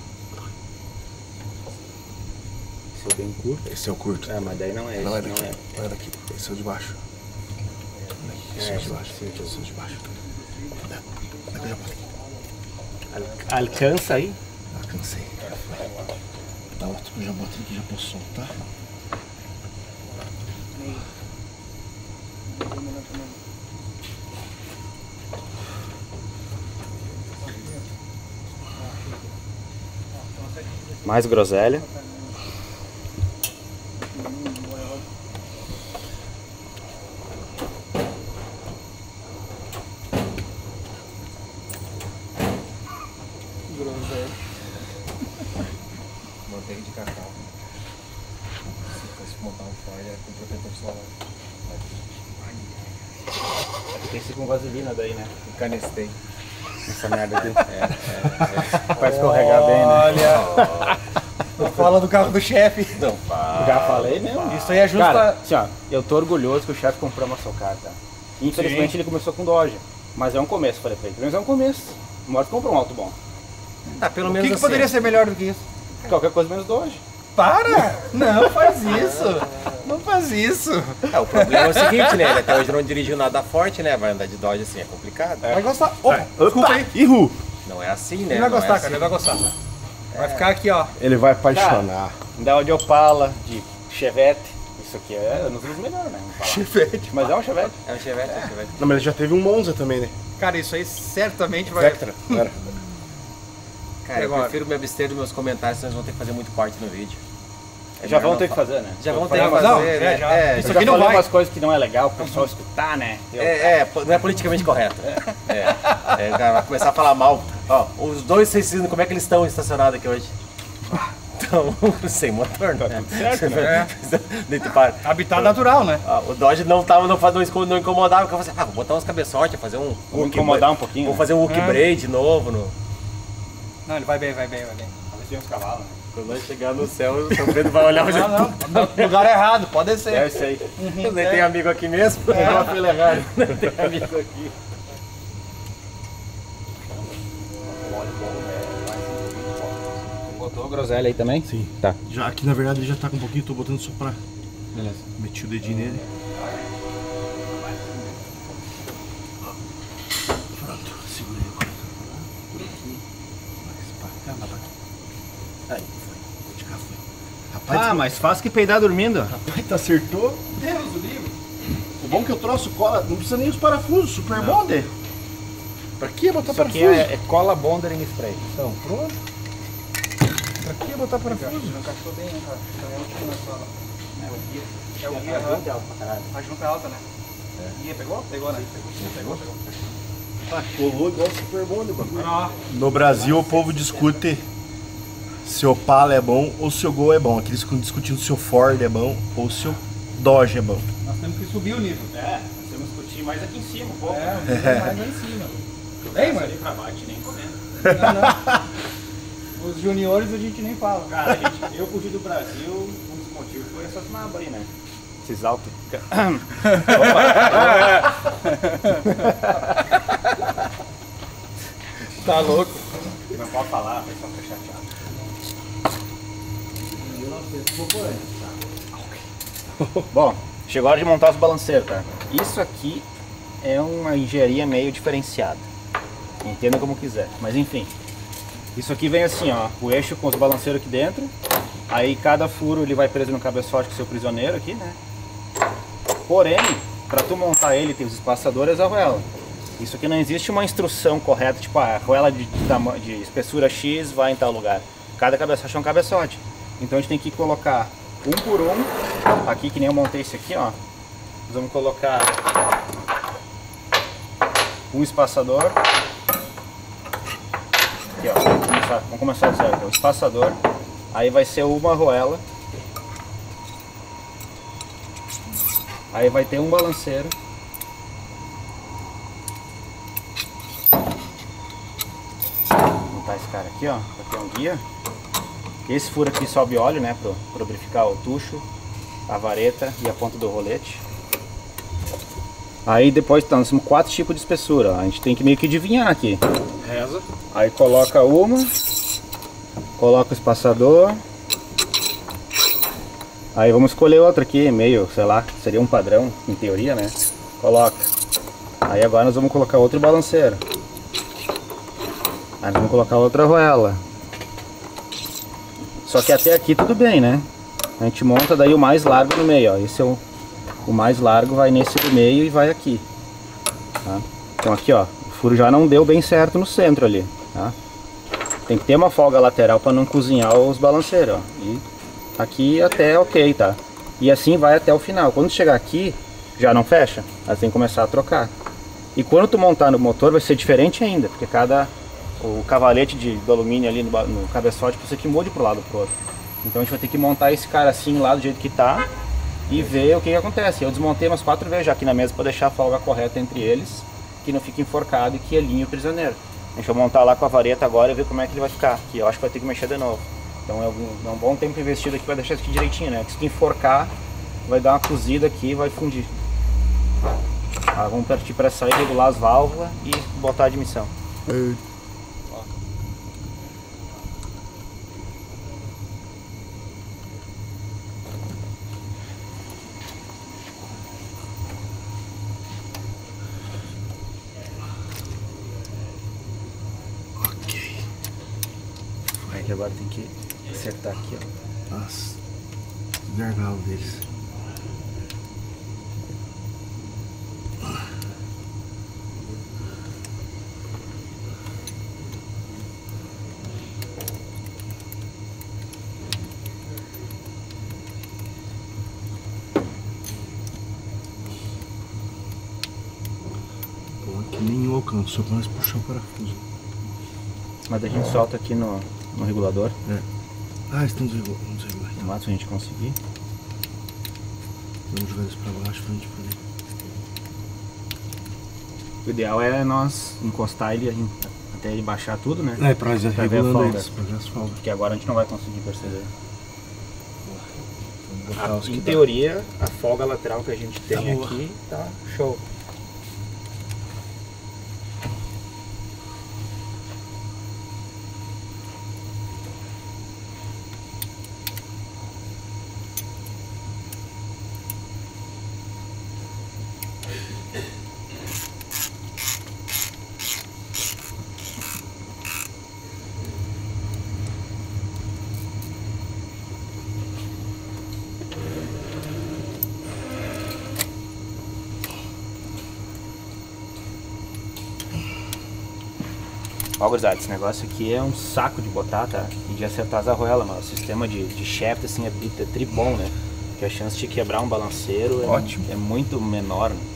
Esse é bem curto. Esse é o curto. É, mas daí não é esse. Não é daqui. Não é. Não é daqui. Esse é o de baixo. Esse é o de baixo. Esse é o de baixo. Dá. Dá que eu já botei. Al- Alcança aí. Alcancei. Dá outro que eu já botei aqui, já posso soltar. Mais groselha. Manteiga de cacau. Se fosse montar um Ford, é com protetor solar. Tem que ser com vaselina daí, né? Canestei. Essa merda aqui. É, é, é. Vai escorregar bem, né? Olha! Fala do carro do chefe. Não, pá. Já falei mesmo. Isso aí é justo. Cara, assim, ó, eu tô orgulhoso que o chefe comprou uma Socar, tá? Infelizmente ele começou com Dodge. Mas é um começo, falei pra ele. Pelo menos é um começo. O Morto comprou um auto bom. Tá, pelo O menos que, que assim. poderia ser melhor do que isso? Qualquer coisa menos Dodge. Para! Não faz isso! Não faz isso! É, o problema é o seguinte, né? Ele até hoje não dirigiu nada forte, né? Vai andar de Dodge assim, é complicado. Vai gostar. Opa, desculpa aí. Ihu! Não é assim, né? Ele vai Não é gostar, assim. cara, ele vai gostar. Vai ficar aqui, ó. Ele vai apaixonar. Dá de Opala, de Chevette. Isso aqui é nos dos melhores, né? Vamos falar. Chevette. Mas é um Chevette. É um Chevette, é um Chevette. Não, mas ele já teve um Monza também, né? Cara, isso aí certamente vai. Vectra. Não era? Cara, eu Agora. prefiro me abster dos meus comentários, senão eles vão ter que fazer muito corte no vídeo. É Já melhor vão não ter que fa- fazer, né? Já vão Eu ter que falei fazer, Não, né? é, já. É, Isso Eu aqui já não falei vai. umas coisas que não é legal pro pessoal escutar, né? Eu- É, é, não é politicamente correto. É, é, cara, vai começar a falar mal. Ó, os dois seis cilindros, como é que eles estão estacionados aqui hoje? Estão sem motor, né? tudo certo, né? Dentro para. Habitat natural, né? Ah, o Dodge não tava, não, faz- não inco- não incomodava, porque eu falei assim, ah, vou botar uns cabeçotes, fazer um... Vou Hook incomodar bra- um pouquinho, Vou né? fazer um hook É. braid novo. No... Não, ele vai bem, vai bem, vai bem. Talvez tenha uns cavalos, né? Quando nós chegar no céu, o São Pedro vai olhar e vai Não, dizer, não, no lugar errado, pode ser. É isso aí. nem tem amigo aqui mesmo? É uma fila errada. Tem amigo aqui. Botou groselha aí também? Sim. Tá. Já, aqui na verdade ele já tá com um pouquinho, tô botando só pra. Beleza. Meti o dedinho nele. Pronto, segurei agora. Por aqui. Mais pra cá, mais pra cá. Aí, foi. Vou de cá, foi. Rapaz, Ah, mais fácil que peidar dormindo. rapaz, tu acertou? O bom que eu troço cola, não precisa nem os parafusos, super bonder. Pra que botar Isso parafuso? aqui é, é cola bonder em spray. Então, pronto. Pra que botar parafuso? Encaixou bem, né, cara? Então é o último na sala. É o guia. É o É guia, muito aham. alto pra caralho. A junta é alta, né? Guia pegou? Pegou, né? Pegou? Pegou? Ah, colou igual super bonder, bagulho. Ó, No Brasil, o povo discute se o Opala é bom ou se o Gol é bom. Aqui eles ficam discutindo se o Ford é bom ou se o Dodge é bom. Nós temos que subir o nível. É, nós temos que discutir mais aqui em cima um pouco. É, o nível é mais lá em cima. Vem, mano. Ali pra baixo, nem comendo. Não, não. Os juniores a gente nem fala. Cara, gente, eu fugi do Brasil, um dos motivos foi essas nabas aí, né? Esses altos. Tá louco. Não pode falar, vai só ficar chateado. Bom, chegou a hora de montar os balanceiros, tá? Isso aqui é uma engenharia meio diferenciada. Entenda como quiser, mas enfim. Isso aqui vem assim, ó, o eixo com os balanceiros aqui dentro. Aí cada furo ele vai preso no cabeçote com o seu prisioneiro aqui, né? Porém, para tu montar ele tem os espaçadores e a arruela. Isso aqui não existe uma instrução correta, tipo a arruela de, de, de espessura X vai em tal lugar. Cada cabeçote é um cabeçote. Então a gente tem que colocar um por um, aqui que nem eu montei esse aqui, ó. Nós vamos colocar um espaçador. Aqui, ó. Vamos começar, vamos começar do zero aqui. O espaçador. Aí vai ser uma arruela. Aí vai ter um balanceiro. Vou montar esse cara aqui, ó. Aqui é um guia. Esse furo aqui sobe óleo, né? Para lubrificar o tucho, a vareta e a ponta do rolete. Aí depois tá, nós temos quatro tipos de espessura. Ó. A gente tem que meio que adivinhar aqui. Reza. Aí coloca uma, coloca o espaçador. Aí vamos escolher outra aqui, meio, sei lá, seria um padrão, em teoria, né? Coloca. Aí agora nós vamos colocar outro balanceiro. Aí nós vamos colocar outra arruela. Só que até aqui tudo bem, né? A gente monta daí o mais largo no meio, ó. Esse é o, o mais largo, vai nesse do meio e vai aqui. Tá? Então aqui, ó, o furo já não deu bem certo no centro ali, tá? Tem que ter uma folga lateral para não cozinhar os balanceiros, ó. E aqui até ok, tá? E assim vai até o final. Quando chegar aqui, já não fecha. Aí tem que começar a trocar. E quando tu montar no motor vai ser diferente ainda, porque cada o cavalete de, do alumínio ali no, no cabeçote precisa que mude pro lado pro outro. Então a gente vai ter que montar esse cara assim lá do jeito que tá e ver o que, que acontece. Eu desmontei umas quatro vezes já aqui na mesa para deixar a folga correta entre eles, que não fique enforcado e que alinhe o prisioneiro. Deixa eu montar lá com a vareta agora e ver como é que ele vai ficar. Que eu acho que vai ter que mexer de novo. Então é um, é um bom tempo investido aqui para deixar isso aqui direitinho, né? Porque se tu enforcar, vai dar uma cozida aqui e vai fundir. Ah, vamos partir para sair, regular as válvulas e botar a admissão. Ok. Aí que agora tem que acertar aqui, ó. Nossa. Gargalo deles. Bom, aqui nenhum alcançou para nós puxar o parafuso. Mas a gente solta aqui no, no regulador. É. Ah, estamos regulando. Vamos regular. No máximo a gente conseguir. Vamos jogar isso pra baixo pra gente poder. O ideal é nós encostar ele em- até ele baixar tudo, né? É, pra já Pra ver a regulando folga. eles, pra ver as folgas. Porque agora a gente não vai conseguir perceber. Vamos botar os que Em dá. teoria, a folga lateral que a gente tem Tá boa. aqui tá show. Ó, gurizada, esse negócio aqui é um saco de botar, tá? E de acertar as arruelas, mas o sistema de, de shaft, assim, é, é tri bom, né? Porque a chance de quebrar um balanceiro é, Ótimo. é muito menor, né?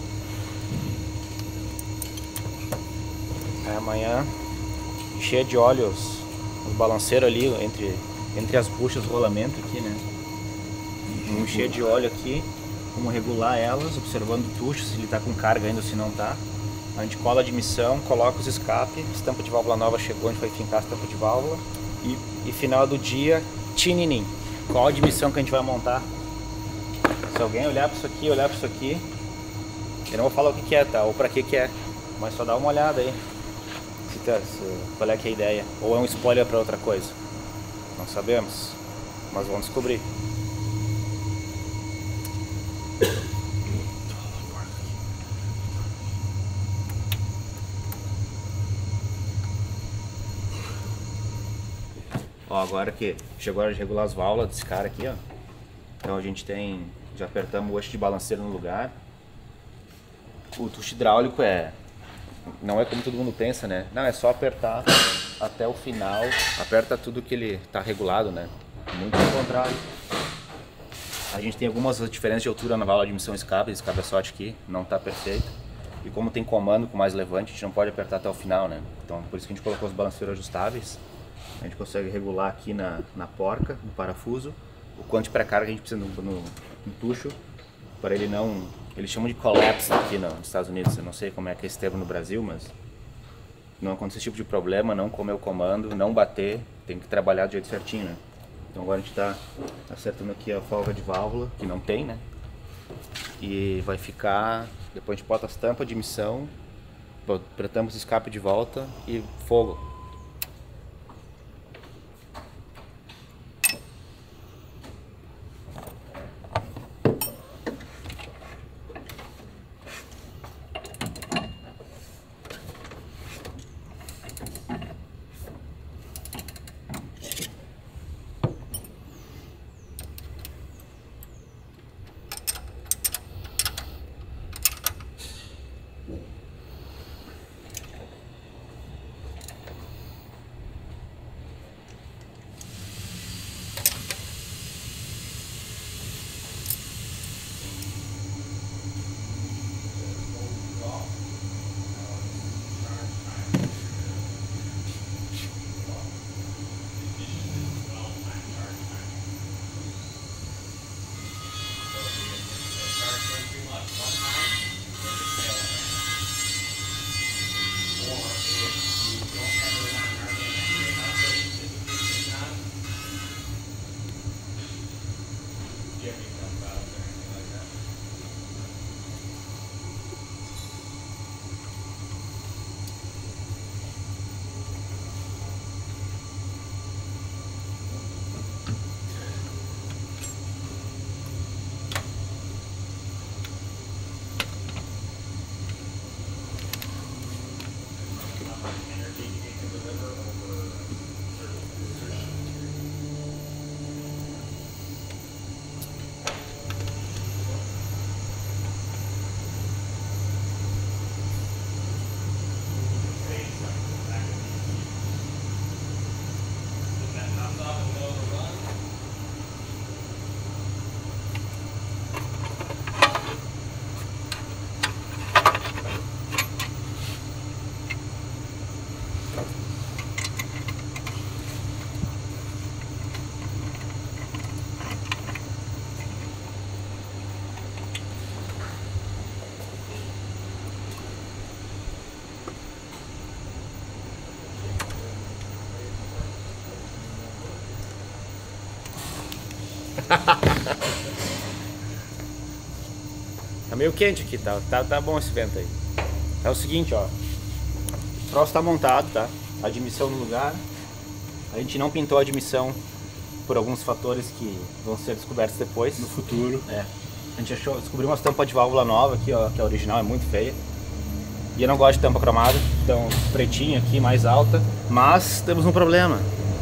Aí amanhã, cheia de óleo os, os balanceiros ali, entre, entre as buchas, o rolamento aqui, né? Um cheio de óleo aqui, vamos regular elas, observando o tucho, se ele tá com carga ainda ou se não tá. A gente cola a admissão, coloca os escapes, estampa de válvula nova chegou, a gente vai fincar a estampa de válvula. E, e final do dia, tininim. Qual a admissão que a gente vai montar? Se alguém olhar para isso aqui, olhar para isso aqui, eu não vou falar o que, que é, tá? Ou para que que é, mas só dá uma olhada aí. Se tá, se, qual é que é a ideia? Ou é um spoiler para outra coisa? Não sabemos, mas vamos descobrir. Ó, agora que chegou a hora de regular as válvulas desse cara aqui, ó. Então a gente tem, já apertamos o eixo de balanceiro no lugar. O tucho hidráulico é, não é como todo mundo pensa, né? Não, é só apertar até o final, aperta tudo que ele tá regulado, né? Muito ao contrário. A gente tem algumas diferenças de altura na válvula de admissão escape, esse cabeçote aqui não tá perfeito. E como tem comando com mais levante, a gente não pode apertar até o final, né? Então por isso que a gente colocou os balanceiros ajustáveis. A gente consegue regular aqui na, na porca, no parafuso, o quanto de pré-carga a gente precisa no, no, no tucho, para ele não... Eles chamam de collapse aqui no, nos Estados Unidos, eu não sei como é que é esse termo no Brasil, mas não acontecer esse tipo de problema, não comer o comando, não bater, tem que trabalhar do jeito certinho, né? Então agora a gente está acertando aqui a folga de válvula, que não tem, né? E vai ficar... Depois a gente bota as tampas de emissão, apretamos o escape de volta e fogo. Tá meio quente aqui, tá? Tá, tá bom esse vento aí. É o seguinte, ó. O troço tá montado, tá? A admissão no lugar. A gente não pintou a admissão por alguns fatores que vão ser descobertos depois. No futuro. É. A gente achou, descobriu uma tampa de válvula nova aqui, ó, que a original é muito feia. E eu não gosto de tampa cromada, então pretinho aqui, mais alta. Mas temos um problema.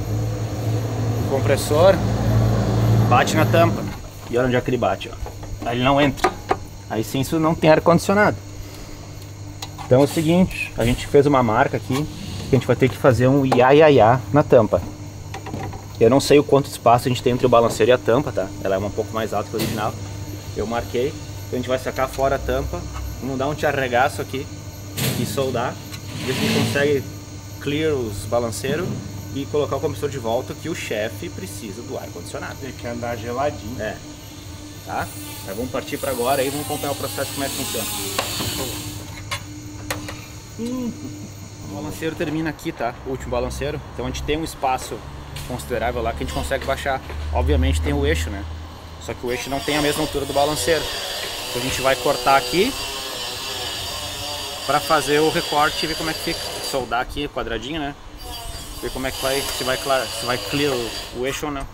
O compressor bate na tampa. E olha onde é que ele bate, ó. Aí ele não entra. Aí sim, isso não tem ar-condicionado. Então é o seguinte, a gente fez uma marca aqui que a gente vai ter que fazer um ia, ia, ia na tampa. Eu não sei o quanto espaço a gente tem entre o balanceiro e a tampa, tá? Ela é um pouco mais alta que a original. Eu marquei, então a gente vai sacar fora a tampa, vamos dar um charregaço aqui e soldar. E a gente consegue clear os balanceiros e colocar o compressor de volta, que o chefe precisa do ar condicionado. Tem que andar geladinho. É. Tá? Mas vamos partir para agora e vamos acompanhar o processo, como é que funciona. Hum. O balanceiro termina aqui, tá? O último balanceiro. Então a gente tem um espaço considerável lá que a gente consegue baixar. Obviamente tem o eixo, né? Só que o eixo não tem a mesma altura do balanceiro. Então a gente vai cortar aqui para fazer o recorte e ver como é que fica. Soldar aqui quadradinho, né? Ver como é que vai, se vai, se vai clear o, o eixo ou não.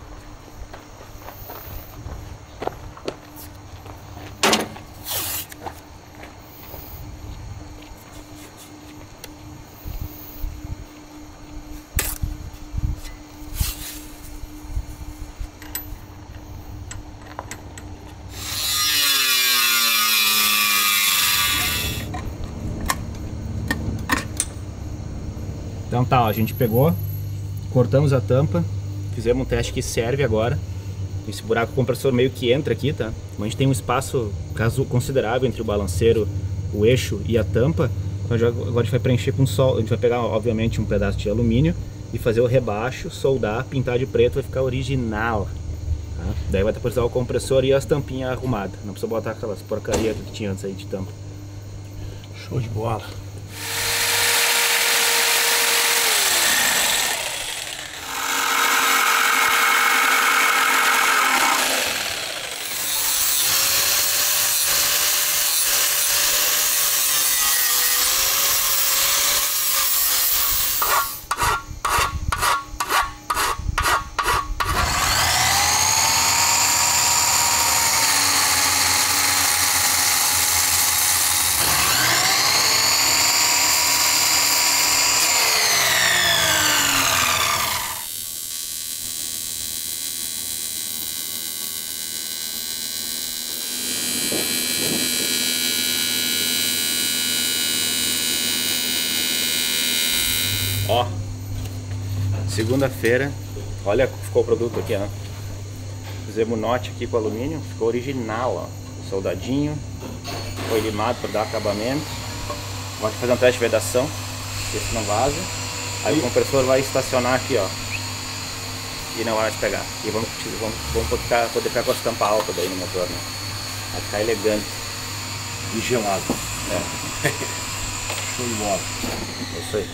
Então tá, ó, a gente pegou, cortamos a tampa, fizemos um teste que serve agora. Esse buraco compressor meio que entra aqui, tá? Mas a gente tem um espaço caso considerável entre o balanceiro, o eixo e a tampa. Então agora a gente vai preencher com sol, a gente vai pegar obviamente um pedaço de alumínio e fazer o rebaixo, soldar, pintar de preto, vai ficar original. Tá? Daí vai precisar o compressor e as tampinhas arrumadas. Não precisa botar aquelas porcarias que tinha antes aí de tampa. Show de bola. Ó, segunda-feira, olha como ficou o produto aqui, ó. Fizemos note aqui com alumínio, ficou original, ó. Soldadinho, foi limado para dar acabamento. Vamos fazer um teste de vedação, ver se não vaza. Aí o compressor vai estacionar aqui, ó. E não vai mais pegar. E vamos, vamos, vamos poder, ficar, poder ficar com as tampas altas daí no motor, né? Vai ficar elegante. E gelado. É. Show de bola. É isso aí.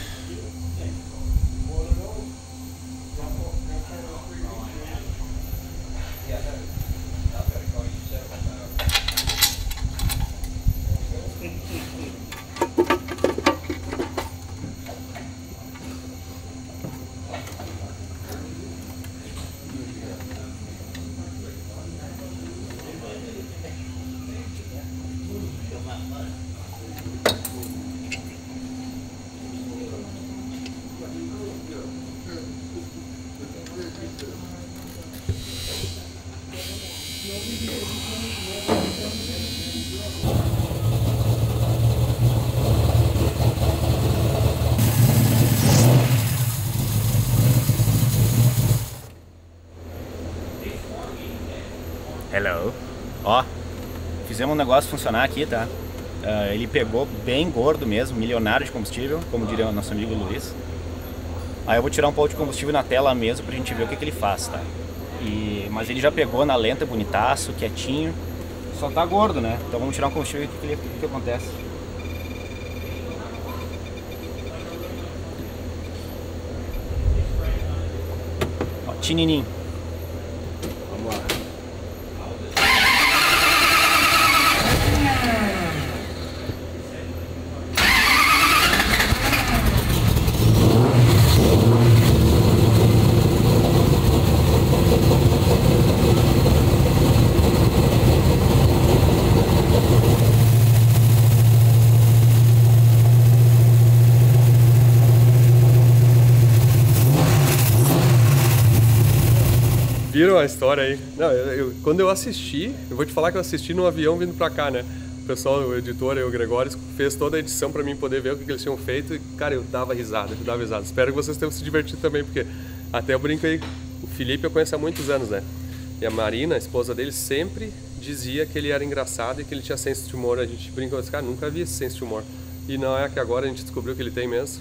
Hello. Ó, fizemos um negócio funcionar aqui, tá? Uh, ele pegou bem gordo mesmo, milionário de combustível, como diria o nosso amigo Luiz. Aí eu vou tirar um pouco de combustível na tela mesmo pra gente ver o que, que ele faz, tá? E, mas ele já pegou na lenta, bonitaço, quietinho. Só tá gordo, né? Então vamos tirar um combustível e ver o que, que, que, que acontece. Ó, tinininho. Vamos lá. Viram a história aí? Não, eu, eu, quando eu assisti, eu vou te falar que eu assisti num avião vindo pra cá, né? pessoal, o editor, o Gregório, fez toda a edição para mim poder ver o que, que eles tinham feito e, cara, eu dava risada, eu dava risada. Espero que vocês tenham se divertido também, porque até eu brinco aí, o Felipe eu conheço há muitos anos, né? E a Marina, a esposa dele, sempre dizia que ele era engraçado e que ele tinha senso de humor. A gente brincou, cara, nunca vi esse senso de humor. E não é que agora a gente descobriu que ele tem mesmo.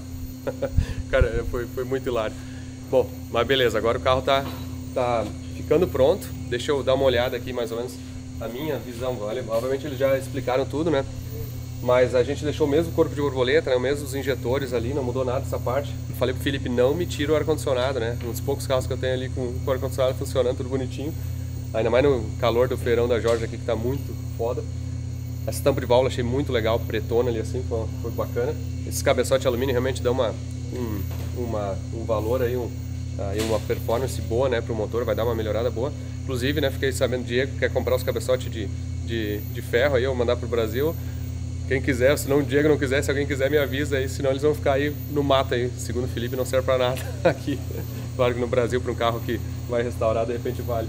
Cara, foi, foi muito hilário. Bom, mas beleza, agora o carro tá, tá ficando pronto. Deixa eu dar uma olhada aqui mais ou menos a minha visão. Olha, obviamente eles já explicaram tudo, né? Mas a gente deixou o mesmo corpo de borboleta, né? O mesmo os injetores ali, não mudou nada essa parte. Eu falei pro Felipe, não me tira o ar-condicionado, né? Um dos poucos carros que eu tenho ali com, com o ar-condicionado funcionando, tudo bonitinho. Ainda mais no calor do feirão da Jorge aqui, que tá muito foda. Essa tampa de válvula achei muito legal, pretona ali assim, foi, foi bacana. Esses cabeçotes de alumínio realmente dão uma, um, uma, um valor aí, um, aí, uma performance boa, né, pro motor, vai dar uma melhorada boa. Inclusive, né, fiquei sabendo, Diego quer comprar os cabeçotes de, de, de ferro aí, eu vou mandar pro Brasil. Quem quiser, se não o Diego não quiser, se alguém quiser me avisa aí, senão eles vão ficar aí no mato aí. Segundo o Felipe, não serve pra nada aqui. Claro que no Brasil, para um carro que vai restaurar, de repente vale.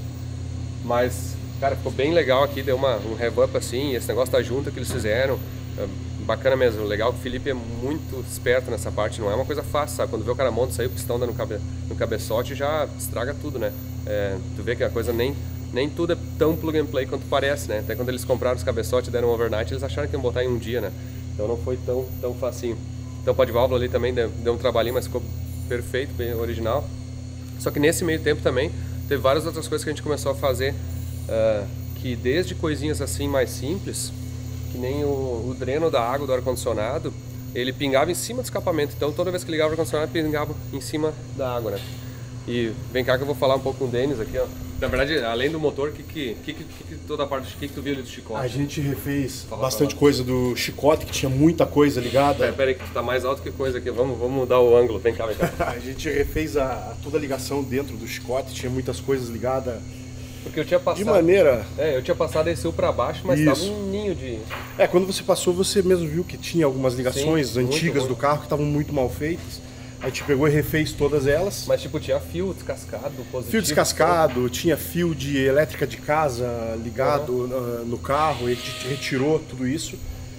Mas, cara, ficou bem legal aqui, deu uma, um rev-up assim, esse negócio da junta que eles fizeram, é bacana mesmo. Legal que o Felipe é muito esperto nessa parte, não é uma coisa fácil, sabe? Quando vê o cara monta, sair o pistão dando no, cabe, no cabeçote, já estraga tudo, né? É, tu vê que a coisa nem, nem tudo é tão plug and play quanto parece, né? Até quando eles compraram os cabeçotes e deram um overnight, eles acharam que iam botar em um dia, né? Então não foi tão, tão facinho. Tampa de válvula ali também deu, deu um trabalhinho, mas ficou perfeito, bem original. Só que nesse meio tempo também, teve várias outras coisas que a gente começou a fazer, uh, que desde coisinhas assim mais simples, que nem o, o dreno da água do ar-condicionado, ele pingava em cima do escapamento, então toda vez que ligava o ar-condicionado, pingava em cima da água, né? E vem cá que eu vou falar um pouco com o Denis aqui, ó. Na verdade, além do motor, o que que, que, que, que toda a parte, que, que tu viu ali do chicote? A gente refez Fala, bastante fala. coisa do chicote, que tinha muita coisa ligada. Pera, pera aí, que tu tá mais alto que coisa aqui, vamos, vamos mudar o ângulo, vem cá, vem cá. A gente refez a, a toda a ligação dentro do chicote, tinha muitas coisas ligadas Porque eu tinha passado... de maneira... É, eu tinha passado esse para baixo, mas Isso. tava um ninho de... É, quando você passou, você mesmo viu que tinha algumas ligações Sim, muito, antigas muito. do carro que estavam muito mal feitas. A gente pegou e refez todas elas. Mas tipo, tinha fio descascado, positivo. Fio descascado, tinha fio de elétrica de casa ligado uh, no carro, e a gente retirou tudo isso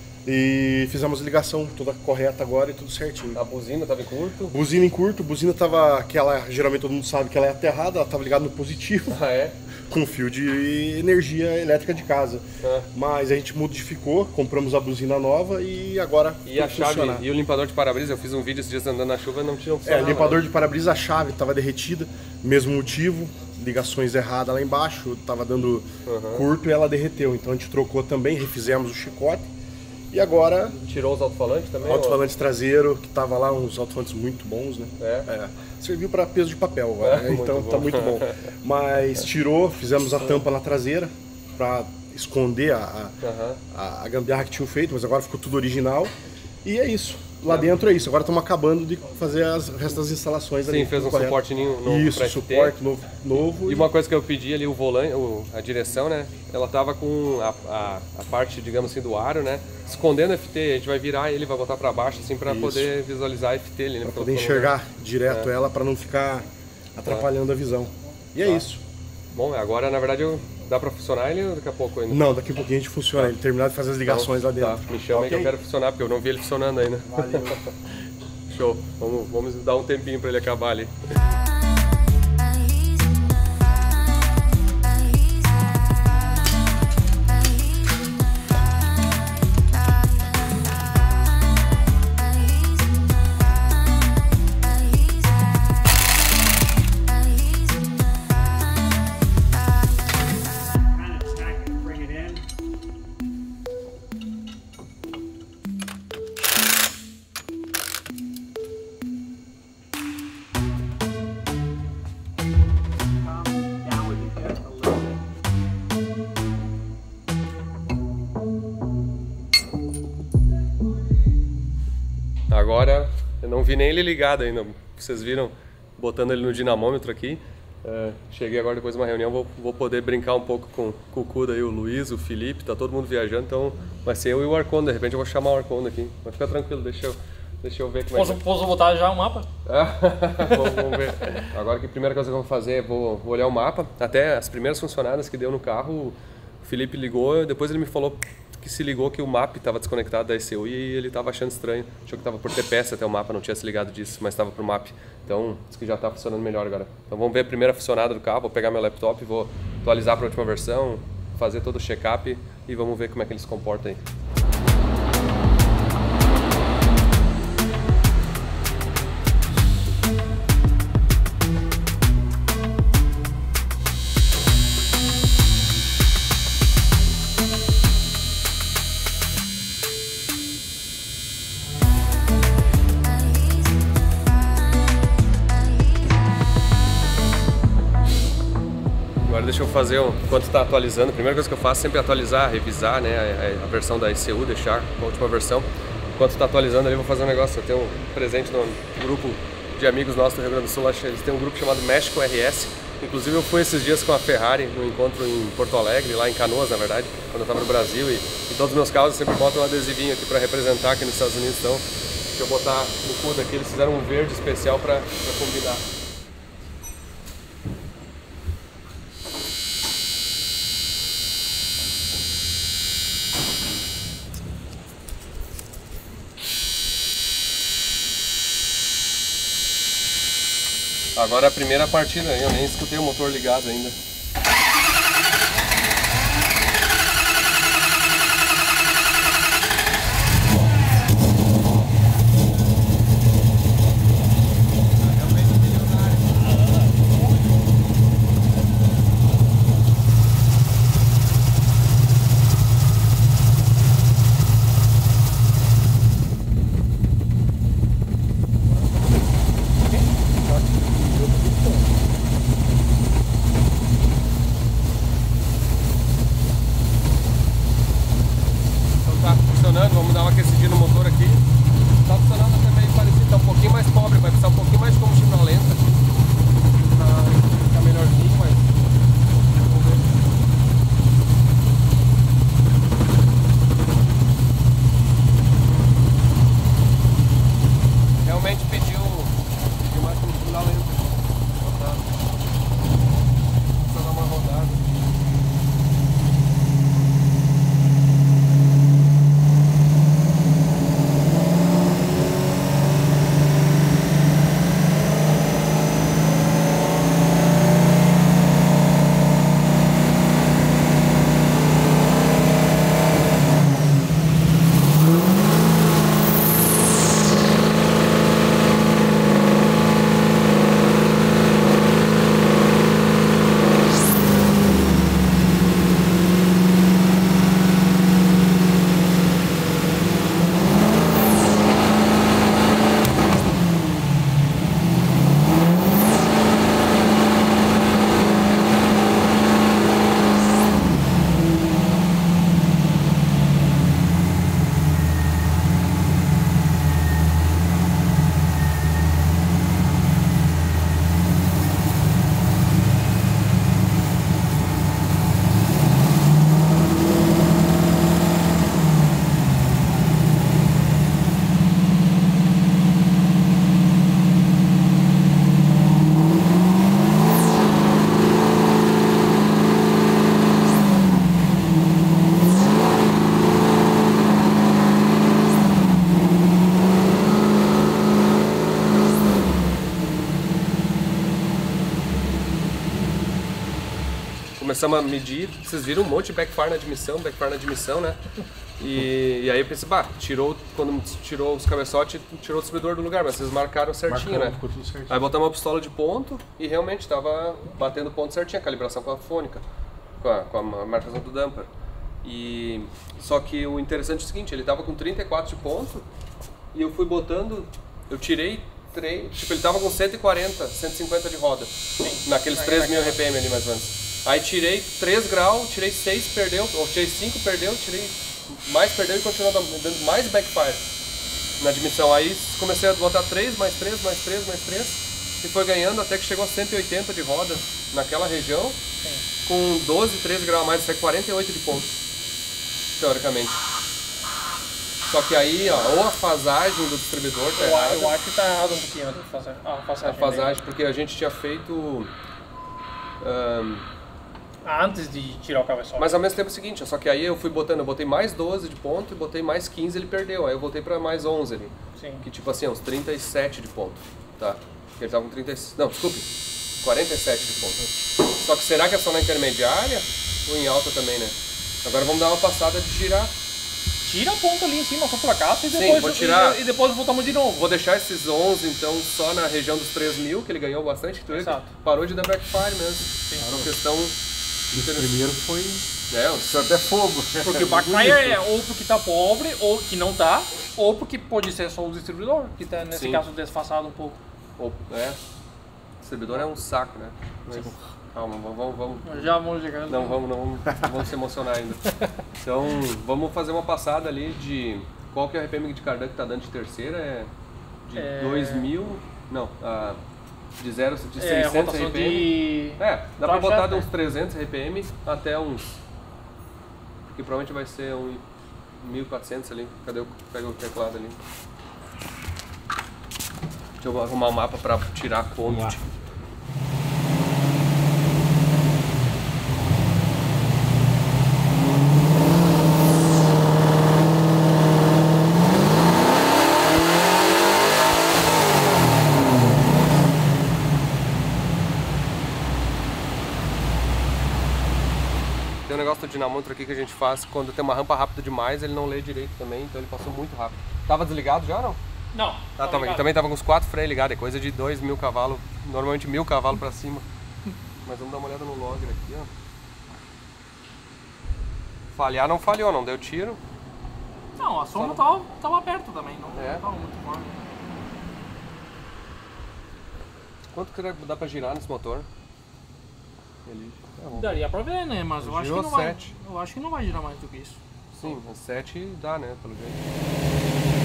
e fizemos a ligação toda correta agora e tudo certinho. A buzina tava em curto. Buzina em curto, buzina tava, que ela, geralmente todo mundo sabe que ela é aterrada, ela tava ligada no positivo, Ah, é? com fio de energia elétrica de casa. Ah. Mas a gente modificou, compramos a buzina nova e agora E a tudo chave, funciona. e o limpador de para-brisa, eu fiz um vídeo esses dias andando na chuva e não tinha É, limpador de para-brisa, a chave estava derretida, mesmo motivo, ligações erradas lá embaixo, estava dando Uhum. curto e ela derreteu. Então a gente trocou também, refizemos o chicote e agora Tirou os alto-falantes também? alto-falante traseiro, que estava lá, uns alto-falantes muito bons, né? É? Serviu para peso de papel agora, É, né? muito Então bom. tá muito bom. Mas tirou, fizemos a tampa na traseira para esconder a, Aham. a, a gambiarra que tinham feito, mas agora ficou tudo original. E é isso. Lá dentro é isso. Agora estamos acabando de fazer as o resto das instalações ali. Sim, fez um correto. suportinho novo Isso, pra F T. suporte novo. novo E uma coisa que eu pedi ali, o volante, o, a direção, né? Ela tava com a, a, a parte, digamos assim, do aro, né? Escondendo a F T, a gente vai virar ele, vai botar para baixo, assim, para Isso. poder visualizar a F T ali, né? para poder enxergar direto ela, para não ficar atrapalhando a visão. E é Tá. isso. Bom, agora na verdade eu, dá para funcionar ele daqui a pouco ainda? Não, daqui a pouquinho a gente funciona. Ele terminar de fazer as ligações lá dentro. Tá, me chama aí que eu Ok? quero funcionar, porque eu não vi ele funcionando ainda. Valeu. Show, vamos, vamos dar um tempinho para ele acabar ali. Kind of tack it, bring it in. Come down with it just a little bit. Agora, eu não vi nem ele ligado ainda. Vocês viram botando ele no dinamômetro aqui. É, cheguei agora depois de uma reunião, vou, vou poder brincar um pouco com, com o Cuda aí, o Luiz, o Felipe, tá todo mundo viajando, então vai ser eu e o Arconda. De repente eu vou chamar o Arconda aqui. Mas fica tranquilo, deixa eu, deixa eu ver como é que Posso, posso botar já o mapa? vamos, vamos ver. Agora que a primeira coisa que eu vou fazer é vou, vou olhar o mapa. Até as primeiras funcionadas que deu no carro, o Felipe ligou, depois ele me falou que se ligou que o mapa estava desconectado da E C U e ele estava achando estranho. Achou que estava por T P S até o mapa, não tinha se ligado disso, mas estava pro mapa. Então, diz que já está funcionando melhor agora. Então vamos ver a primeira funcionada do carro, vou pegar meu laptop, vou atualizar para a última versão, fazer todo o check-up e vamos ver como é que ele se comporta aí. Agora deixa eu fazer, um, enquanto está atualizando, a primeira coisa que eu faço é sempre atualizar, revisar, né, a, a versão da E C U, deixar a última versão. Enquanto está atualizando ali, eu vou fazer um negócio. Eu tenho um presente no grupo de amigos nossos do Rio Grande do Sul, eles têm um grupo chamado México R S. Inclusive eu fui esses dias com a Ferrari no encontro em Porto Alegre, lá em Canoas, na verdade, quando eu estava no Brasil. E, e todos os meus carros sempre botam um adesivinho aqui para representar aqui nos Estados Unidos. Então, deixa eu botar no cudo aqui, eles fizeram um verde especial para combinar. Agora a primeira partida, eu nem escutei o motor ligado ainda. Vamos dar uma aquecidinha no motor aqui. Tá funcionando até meio parecido, tá um pouquinho mais pobre, vai precisar um pouquinho mais de combustível na lenta. Tá, tá melhorzinho, mas vamos ver. Realmente pediu, pediu mais combustível na lenta. Tá. Só dar uma rodada. Começamos a medir, vocês viram um monte de backfire na admissão, backfire na admissão, né? E, e aí eu pensei, bah, tirou, quando tirou os cabeçotes, tirou o distribuidor do lugar, mas vocês marcaram certinho, Marcamos, né? Ficou tudo certinho. Aí botamos uma pistola de ponto e realmente estava batendo ponto certinho, a calibração com a fônica, com a, com a marcação do damper. E, só que o interessante é o seguinte, ele estava com trinta e quatro de ponto e eu fui botando, eu tirei três, tipo ele estava com cento e quarenta, cento e cinquenta de roda, Sim. naqueles três mil R P M ali mais ou menos. Aí tirei três graus, tirei seis, perdeu, ou tirei cinco, perdeu, tirei mais, perdeu e continuou dando mais backfire na admissão. Aí comecei a botar três, mais três, mais três, mais três e foi ganhando até que chegou a cento e oitenta de roda naquela região, Sim. com doze, treze graus a mais, isso é quarenta e oito de ponto, teoricamente. Só que aí, ó, ou a fasagem do distribuidor tá errada. Eu acho que tá errado um pouquinho a fasagem. A fasagem, a fasagem porque a gente tinha feito... Um, Antes de tirar o cabeçote. Mas ao mesmo tempo é o seguinte, só que aí eu fui botando, eu botei mais doze de ponto e botei mais quinze, ele perdeu. Aí eu voltei pra mais onze ali. Sim. Que tipo assim, uns trinta e sete de ponto. Tá? Ele tava com trinta e... Não, desculpe. quarenta e sete de ponto. Só que será que é só na intermediária ou em alta também, né? Agora vamos dar uma passada de girar. Tira a ponta ali em cima, só por acaso, e Sim, depois, vou tirar. e, e depois voltamos de novo. Vou deixar esses onze, então, só na região dos três mil, que ele ganhou bastante. Então ele Exato. parou de dar backfire mesmo. Sim. Uma questão... O primeiro foi... É, o Isso até fogo. Porque o backfire é ou porque tá pobre, ou que não tá, ou porque pode ser só o distribuidor, que tá, nesse Sim. caso, desfaçado um pouco. Ou- É. O distribuidor é um saco, né? Mas, calma, vamos, vamos, vamos. Já vamos chegando. Não, vamos, não vamos, não vamos se emocionar ainda. Então, vamos fazer uma passada ali de... Qual que é o R P M de cardan que tá dando de terceira? É de É... dois mil... Não, ah, de zero, de É, seiscentos rotação R P M. de... É, dá pra Tá botar certo, de uns né? trezentos R P M até uns... Que provavelmente vai ser um mil e quatrocentos ali. Cadê o... Pega o teclado ali. Deixa eu arrumar o mapa pra tirar a conta. Tem um negócio do dinamômetro aqui que a gente faz quando tem uma rampa rápida demais, ele não lê direito também, então ele passou muito rápido. Tava desligado já ou não? Não. Ah, tá também, ligado. também tava com os quatro freios ligados, é coisa de dois mil cavalos, normalmente mil cavalos pra cima. Mas vamos dar uma olhada no logger aqui, ó. Falhar não falhou, não deu tiro. Não, a soma tava, tava perto também, não É. tava muito forte. Quanto que dá pra girar nesse motor? Ele... É bom. Daria pra ver, né? Mas eu acho Girou que não vai. sete. Eu acho que não vai girar mais do que isso. Sim, as sete dá, né, pelo jeito.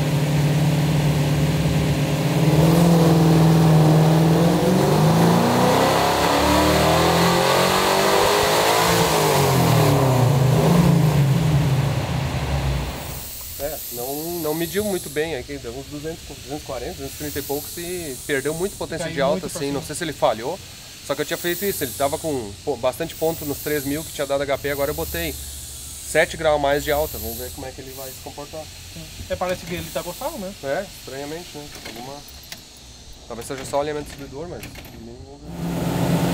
É, não, não mediu muito bem aqui, deu uns duzentos, duzentos e quarenta, duzentos e trinta e poucos e perdeu muito potência Caiu de alta, muito pra assim, cima. não sei se ele falhou, só que eu tinha feito isso, ele tava com pô, bastante ponto nos três mil que tinha dado H P, agora eu botei sete graus a mais de alta, vamos ver como é que ele vai se comportar. É, parece que ele tá gostando mesmo. É, estranhamente, né? Alguma... Talvez seja só o alinhamento do distribuidor, mas... Vamos ver.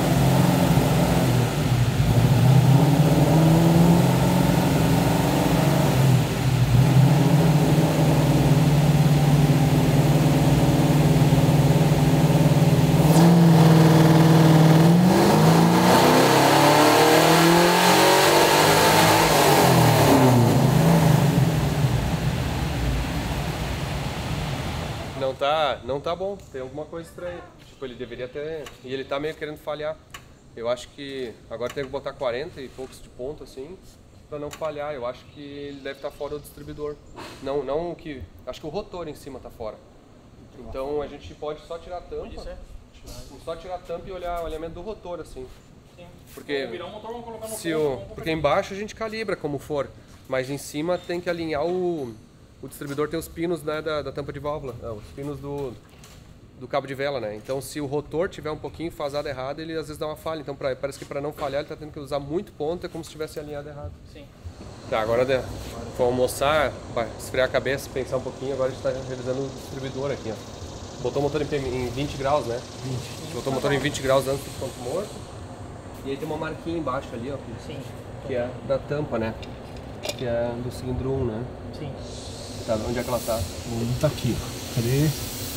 Não tá, não tá bom, tem alguma coisa estranha. Tipo, ele deveria ter... E ele tá meio querendo falhar. Eu acho que agora tem que botar quarenta e poucos de ponto, assim, pra não falhar. Eu acho que ele deve estar fora do distribuidor. Não, não que... Acho que o rotor em cima tá fora. Então a gente pode só tirar a tampa. Só tirar a tampa e olhar o alinhamento do rotor, assim. Porque, Vamos virar o motor, vamos colocar no se ponto, o, vamos porque embaixo a gente calibra como for. Mas em cima tem que alinhar o... O distribuidor tem os pinos, né, da, da tampa de válvula, não, os pinos do, do cabo de vela, né? Então se o rotor tiver um pouquinho fasado errado, ele às vezes dá uma falha. Então pra, parece que para não falhar ele está tendo que usar muito ponto, é como se tivesse alinhado errado. Sim. Tá, agora de- vou almoçar, vai esfriar a cabeça, pensar um pouquinho, agora a gente está revisando o distribuidor aqui, ó. Botou o motor em, em vinte graus, né? vinte. Botou o motor em vinte graus antes do ponto morto. E aí tem uma marquinha embaixo ali, ó. Sim. Que é da tampa, né? Que é do cilindro um, né? Sim. Tá, onde é que ela tá? Um tá aqui, ó. Cadê?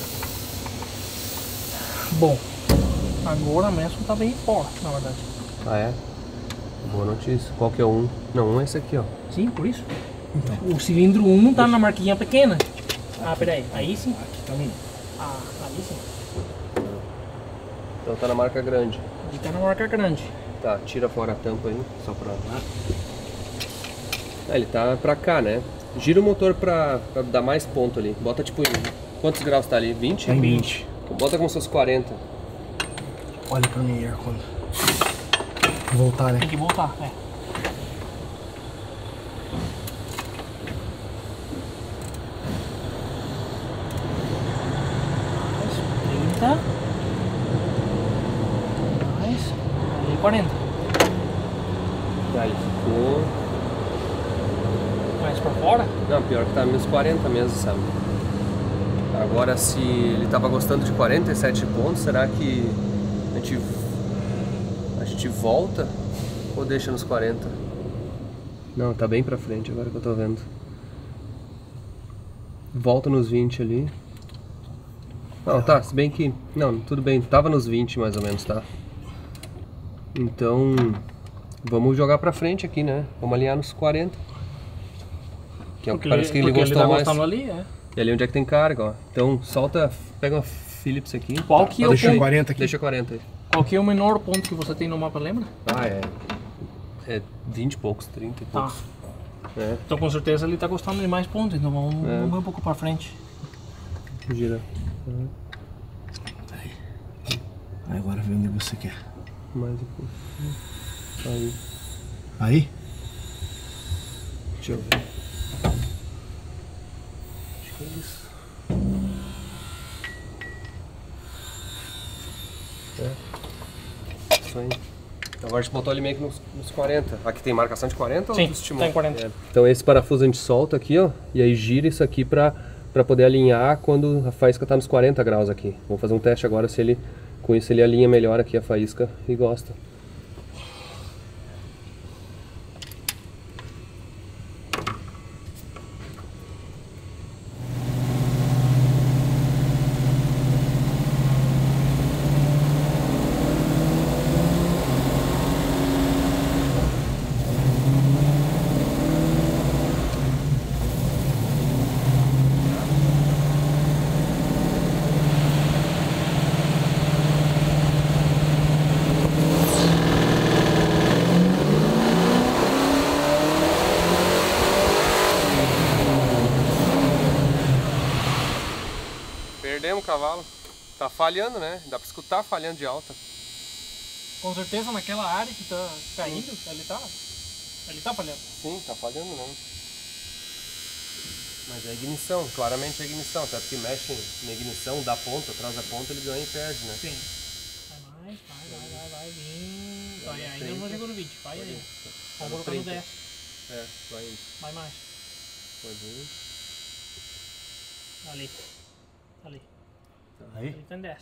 Bom, agora mesmo tá bem forte, na verdade. Ah, é? Boa notícia. Qual que é o um? Não, um é esse aqui, ó. Sim, por isso. O cilindro um tá na marquinha pequena. Ah, peraí. Aí sim. Aqui também. Ah, ali sim. Então tá na marca grande. Ali tá na marca grande. Tá, tira fora a tampa aí, só pra... Ah, ele tá pra cá, né? Gira o motor pra, pra dar mais ponto ali. Bota tipo em... Quantos graus tá ali? vinte? Tá em vinte. Bota como se fosse quarenta. Olha pra mim, ar quando voltar, né? Tem que voltar, é. Mais trinta. Mais. Aí quarenta. Não, pior que tá nos quarenta mesmo, sabe? Agora, se ele tava gostando de quarenta e sete pontos, será que a gente, a gente volta ou deixa nos quarenta? Não, tá bem pra frente agora que eu tô vendo. Volta nos vinte ali. Não, tá, se bem que... Não, tudo bem, tava nos vinte mais ou menos, tá? Então, vamos jogar pra frente aqui, né? Vamos alinhar nos quarenta. Que é o que Porque parece que ele porque gostou ele tá mais. gostando ali, é. E ali onde é que tem carga, ó. Então, solta, pega uma Philips aqui. Qual que é o Deixa ponto? quarenta aqui. Deixa quarenta aí. Qual que é o menor ponto que você tem no mapa, lembra? Ah, é. É vinte e poucos, trinta e Tá. poucos. É, Então com certeza ele tá gostando de mais pontos, então vamos, É. vamos ir um pouco pra frente. gira. Aí agora vê onde você quer. Mais um pouco. Aí. Aí? Deixa eu ver. Acho que é isso. É. Isso aí. Agora a gente botou ele meio que nos, nos quarenta. Aqui tem marcação de quarenta Sim, ou estimou? tá em quarenta. É. Então esse parafuso a gente solta aqui, ó. E aí gira isso aqui pra, pra poder alinhar quando a faísca tá nos quarenta graus aqui. Vamos fazer um teste agora se ele, com isso ele alinha melhor aqui a faísca e gosta. Perdemos o cavalo. Tá falhando, né? Dá pra escutar falhando de alta. Com certeza naquela área que tá caindo, ele tá. Ele tá falhando. Sim, tá falhando não. Mas é ignição, claramente é ignição. Até porque mexe na ignição, dá ponta, atrás da ponta, ele ganha e perde, né? Sim. Vai mais, vai, vai, vai, vai, vem. Vai, ainda não chegou no vinte, vai aí. Vamos colocar no dez. É, vai indo. Vai mais. Pode ir. Ali. Ali. Aí? Ali tem dez.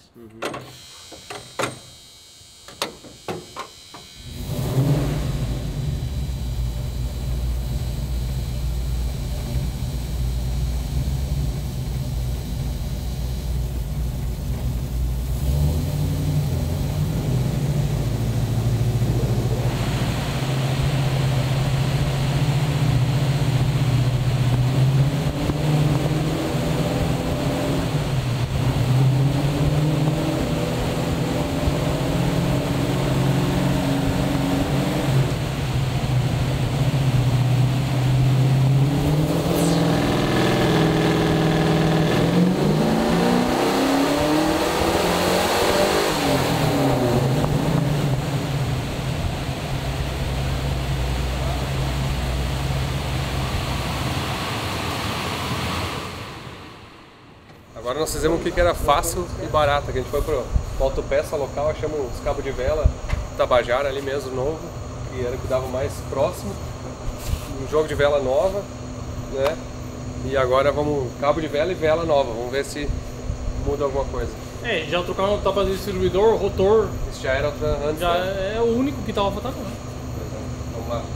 Agora nós fizemos o que que era fácil e barato, que a gente foi para uma autopeça local, achamos uns cabos de vela Tabajara ali mesmo, novo, que era o que dava mais próximo, um jogo de vela nova, né? E agora vamos cabo de vela e vela nova, vamos ver se muda alguma coisa. É, já trocar uma tapa de distribuidor, rotor, Isso já era outra antes, já né? é o único que tava faltando, né? Vamos lá.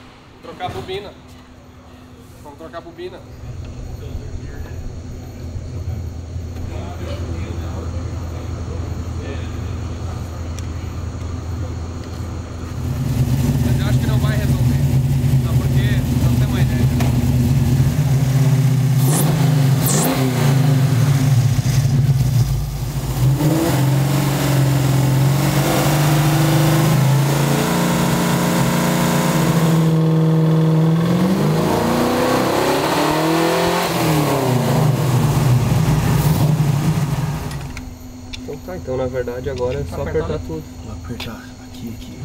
Trocar a bobina. Vamos trocar a bobina. Então na verdade agora é só Apertar, apertar né? tudo. Vou apertar aqui, aqui.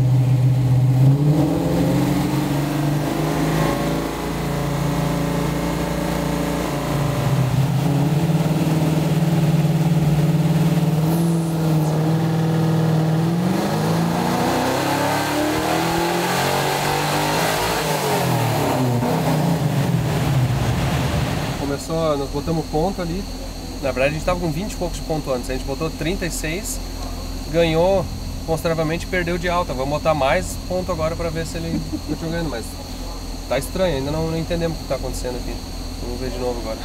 Começou, nós botamos ponto ali. Na verdade a gente estava com vinte e poucos pontos antes, a gente botou trinta e seis, ganhou consideravelmente, perdeu de alta. Vamos botar mais ponto agora para ver se ele continua ganhando, mas tá estranho, ainda não, não entendemos o que está acontecendo aqui. Vamos ver de novo agora.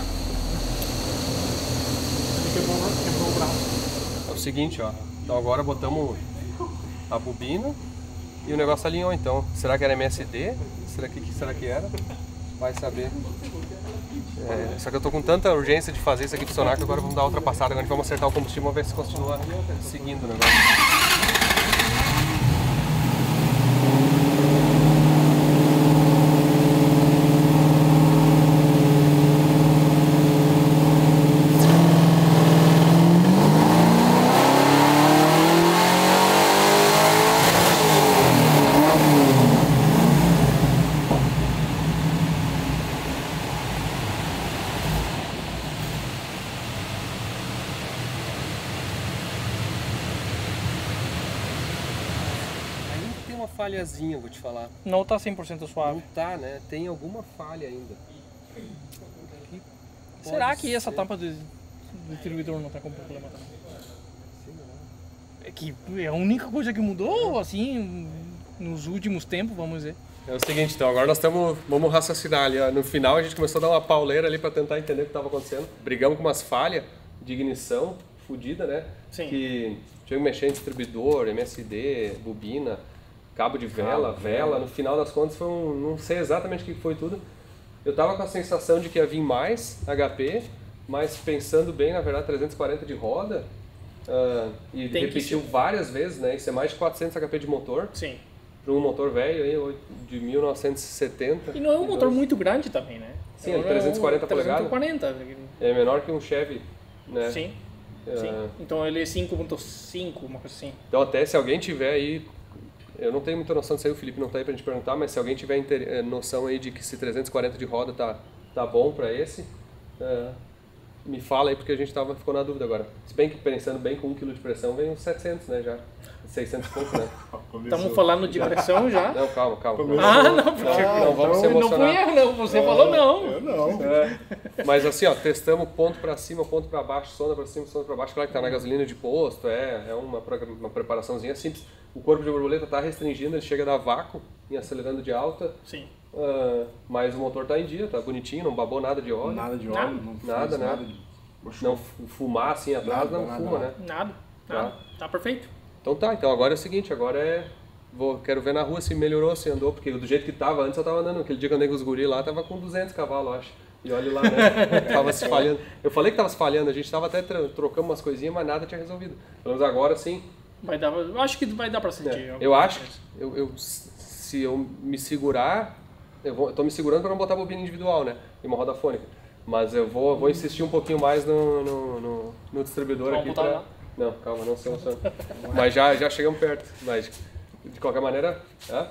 Quebrou, quebrou o braço. É o seguinte, ó, então agora botamos a bobina e o negócio alinhou, então. Será que era M S D? Será que, que será que era? Vai saber. É, só que eu tô com tanta urgência de fazer isso aqui funcionar que agora vamos dar outra passada, agora a gente vamos acertar o combustível e ver se continua seguindo o negócio. Falhazinha, vou te falar. Não tá cem por cento suave. Não tá, né? Tem alguma falha ainda. Que Será que ser? essa tampa do, do distribuidor não tá com problema também? É que é a única coisa que mudou, assim, nos últimos tempos, vamos dizer. É o seguinte, então, agora nós estamos, vamos raciocinar ali, ó. No final a gente começou a dar uma pauleira ali para tentar entender o que estava acontecendo. Brigamos com umas falhas de ignição fodida, né? Sim. Que tinha que mexer em distribuidor, M S D, bobina, cabo de vela, vela. No final das contas foi um, não sei exatamente o que foi tudo. Eu tava com a sensação de que ia vir mais H P, mas pensando bem, na verdade, trezentos e quarenta de roda, uh, e Tem que repetiu ser. várias vezes, né? Isso é mais de quatrocentos H P de motor. Sim. Para um motor velho aí, de mil novecentos e setenta. E não é um motor muito grande também, né? Sim, é trezentos e quarenta polegadas. trezentos e quarenta. É menor que um Chevy, né? Sim. É, Sim. Então ele é cinco ponto cinco, uma coisa assim. Então até se alguém tiver aí, eu não tenho muita noção disso aí, o Felipe não tá aí pra gente perguntar, mas se alguém tiver inter- eh, noção aí de que esse trezentos e quarenta de roda tá, tá bom pra esse, é, me fala aí, porque a gente tava, ficou na dúvida agora. Se bem que pensando bem, com um quilo de pressão vem uns setecentos, né, já. seiscentos e pouco, né? Estamos falando de pressão já. Não, calma, calma. Ah, não, porque Não vamos se não emocionar. fui eu, não. Você falou não. Eu não. Mas assim, ó, testamos ponto pra cima, ponto pra baixo, sonda pra cima, sonda pra baixo. Claro que tá na gasolina de posto, é, é uma, progra- uma preparaçãozinha simples. O corpo de borboleta tá restringindo, ele chega a dar vácuo e acelerando de alta. Sim. Ah, mas o motor tá em dia, tá bonitinho, não babou nada de óleo. Nada de Nada. óleo, não Nada, fez nada. nada de... Não fu- fumar assim atrás, Nada, não nada, fuma, nada. né? Nada. Nada. Tá perfeito. Então tá, então agora é o seguinte, agora é... Vou, quero ver na rua se melhorou, se andou, porque do jeito que tava antes eu tava andando. Aquele dia que eu andei com os guri lá, tava com duzentos cavalos, acho. E olha lá, né? Tava se falhando. Eu falei que tava se falhando, a gente tava até tra- trocando umas coisinhas, mas nada tinha resolvido. Pelo menos agora sim. Vai dar, eu acho que vai dar pra sentir. É, alguma eu acho coisa. que eu, eu, se eu me segurar, eu, vou, eu tô me segurando para não botar bobina individual, né? E uma roda fônica. Mas eu vou, vou insistir um pouquinho mais no, no, no, no distribuidor Vamos aqui. botar Pra... lá? Não, calma, não se emociona. Mas já, já chegamos perto. Mas de qualquer maneira. Hã?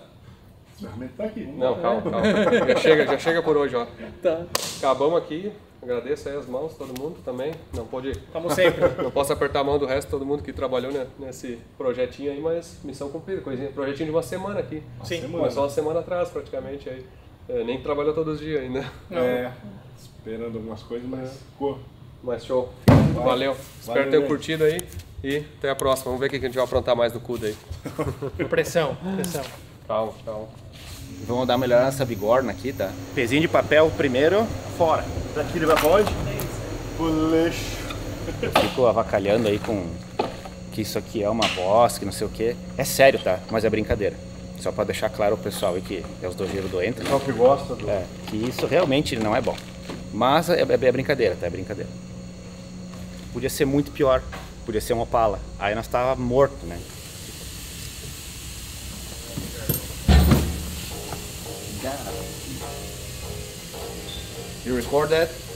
Tá aqui. Não, calma, calma. Já chega, já chega por hoje, ó. Tá. Acabamos aqui. Agradeço aí as mãos, todo mundo também. Não pode. Como sempre. Não posso apertar a mão do resto, todo mundo que trabalhou né, nesse projetinho aí, mas missão cumprida. Coisinha, projetinho de uma semana aqui. Sim. Começou uma semana atrás praticamente aí. É, nem trabalhou todos os dias ainda. É, esperando algumas coisas, mas ficou. Mas show. Valeu. Espero Valeu, que tenham gente. curtido aí. E até a próxima. Vamos ver o que a gente vai aprontar mais do C U D aí. Pressão, pressão. Calma, calma. Vamos dar uma melhorada nessa bigorna aqui, tá? Pezinho de papel primeiro. Fora. Daqui ele vai pra onde? Pro lixo. Fico avacalhando aí com que isso aqui é uma bosta, que não sei o que. É sério, tá? Mas é brincadeira. Só pra deixar claro ao pessoal aí que é os dojeiros doentes, Só que gosta do... é, que isso realmente não é bom. Mas é, é, é brincadeira, tá? É brincadeira. Podia ser muito pior. Podia ser um Opala. Aí nós tava morto, né? You record that?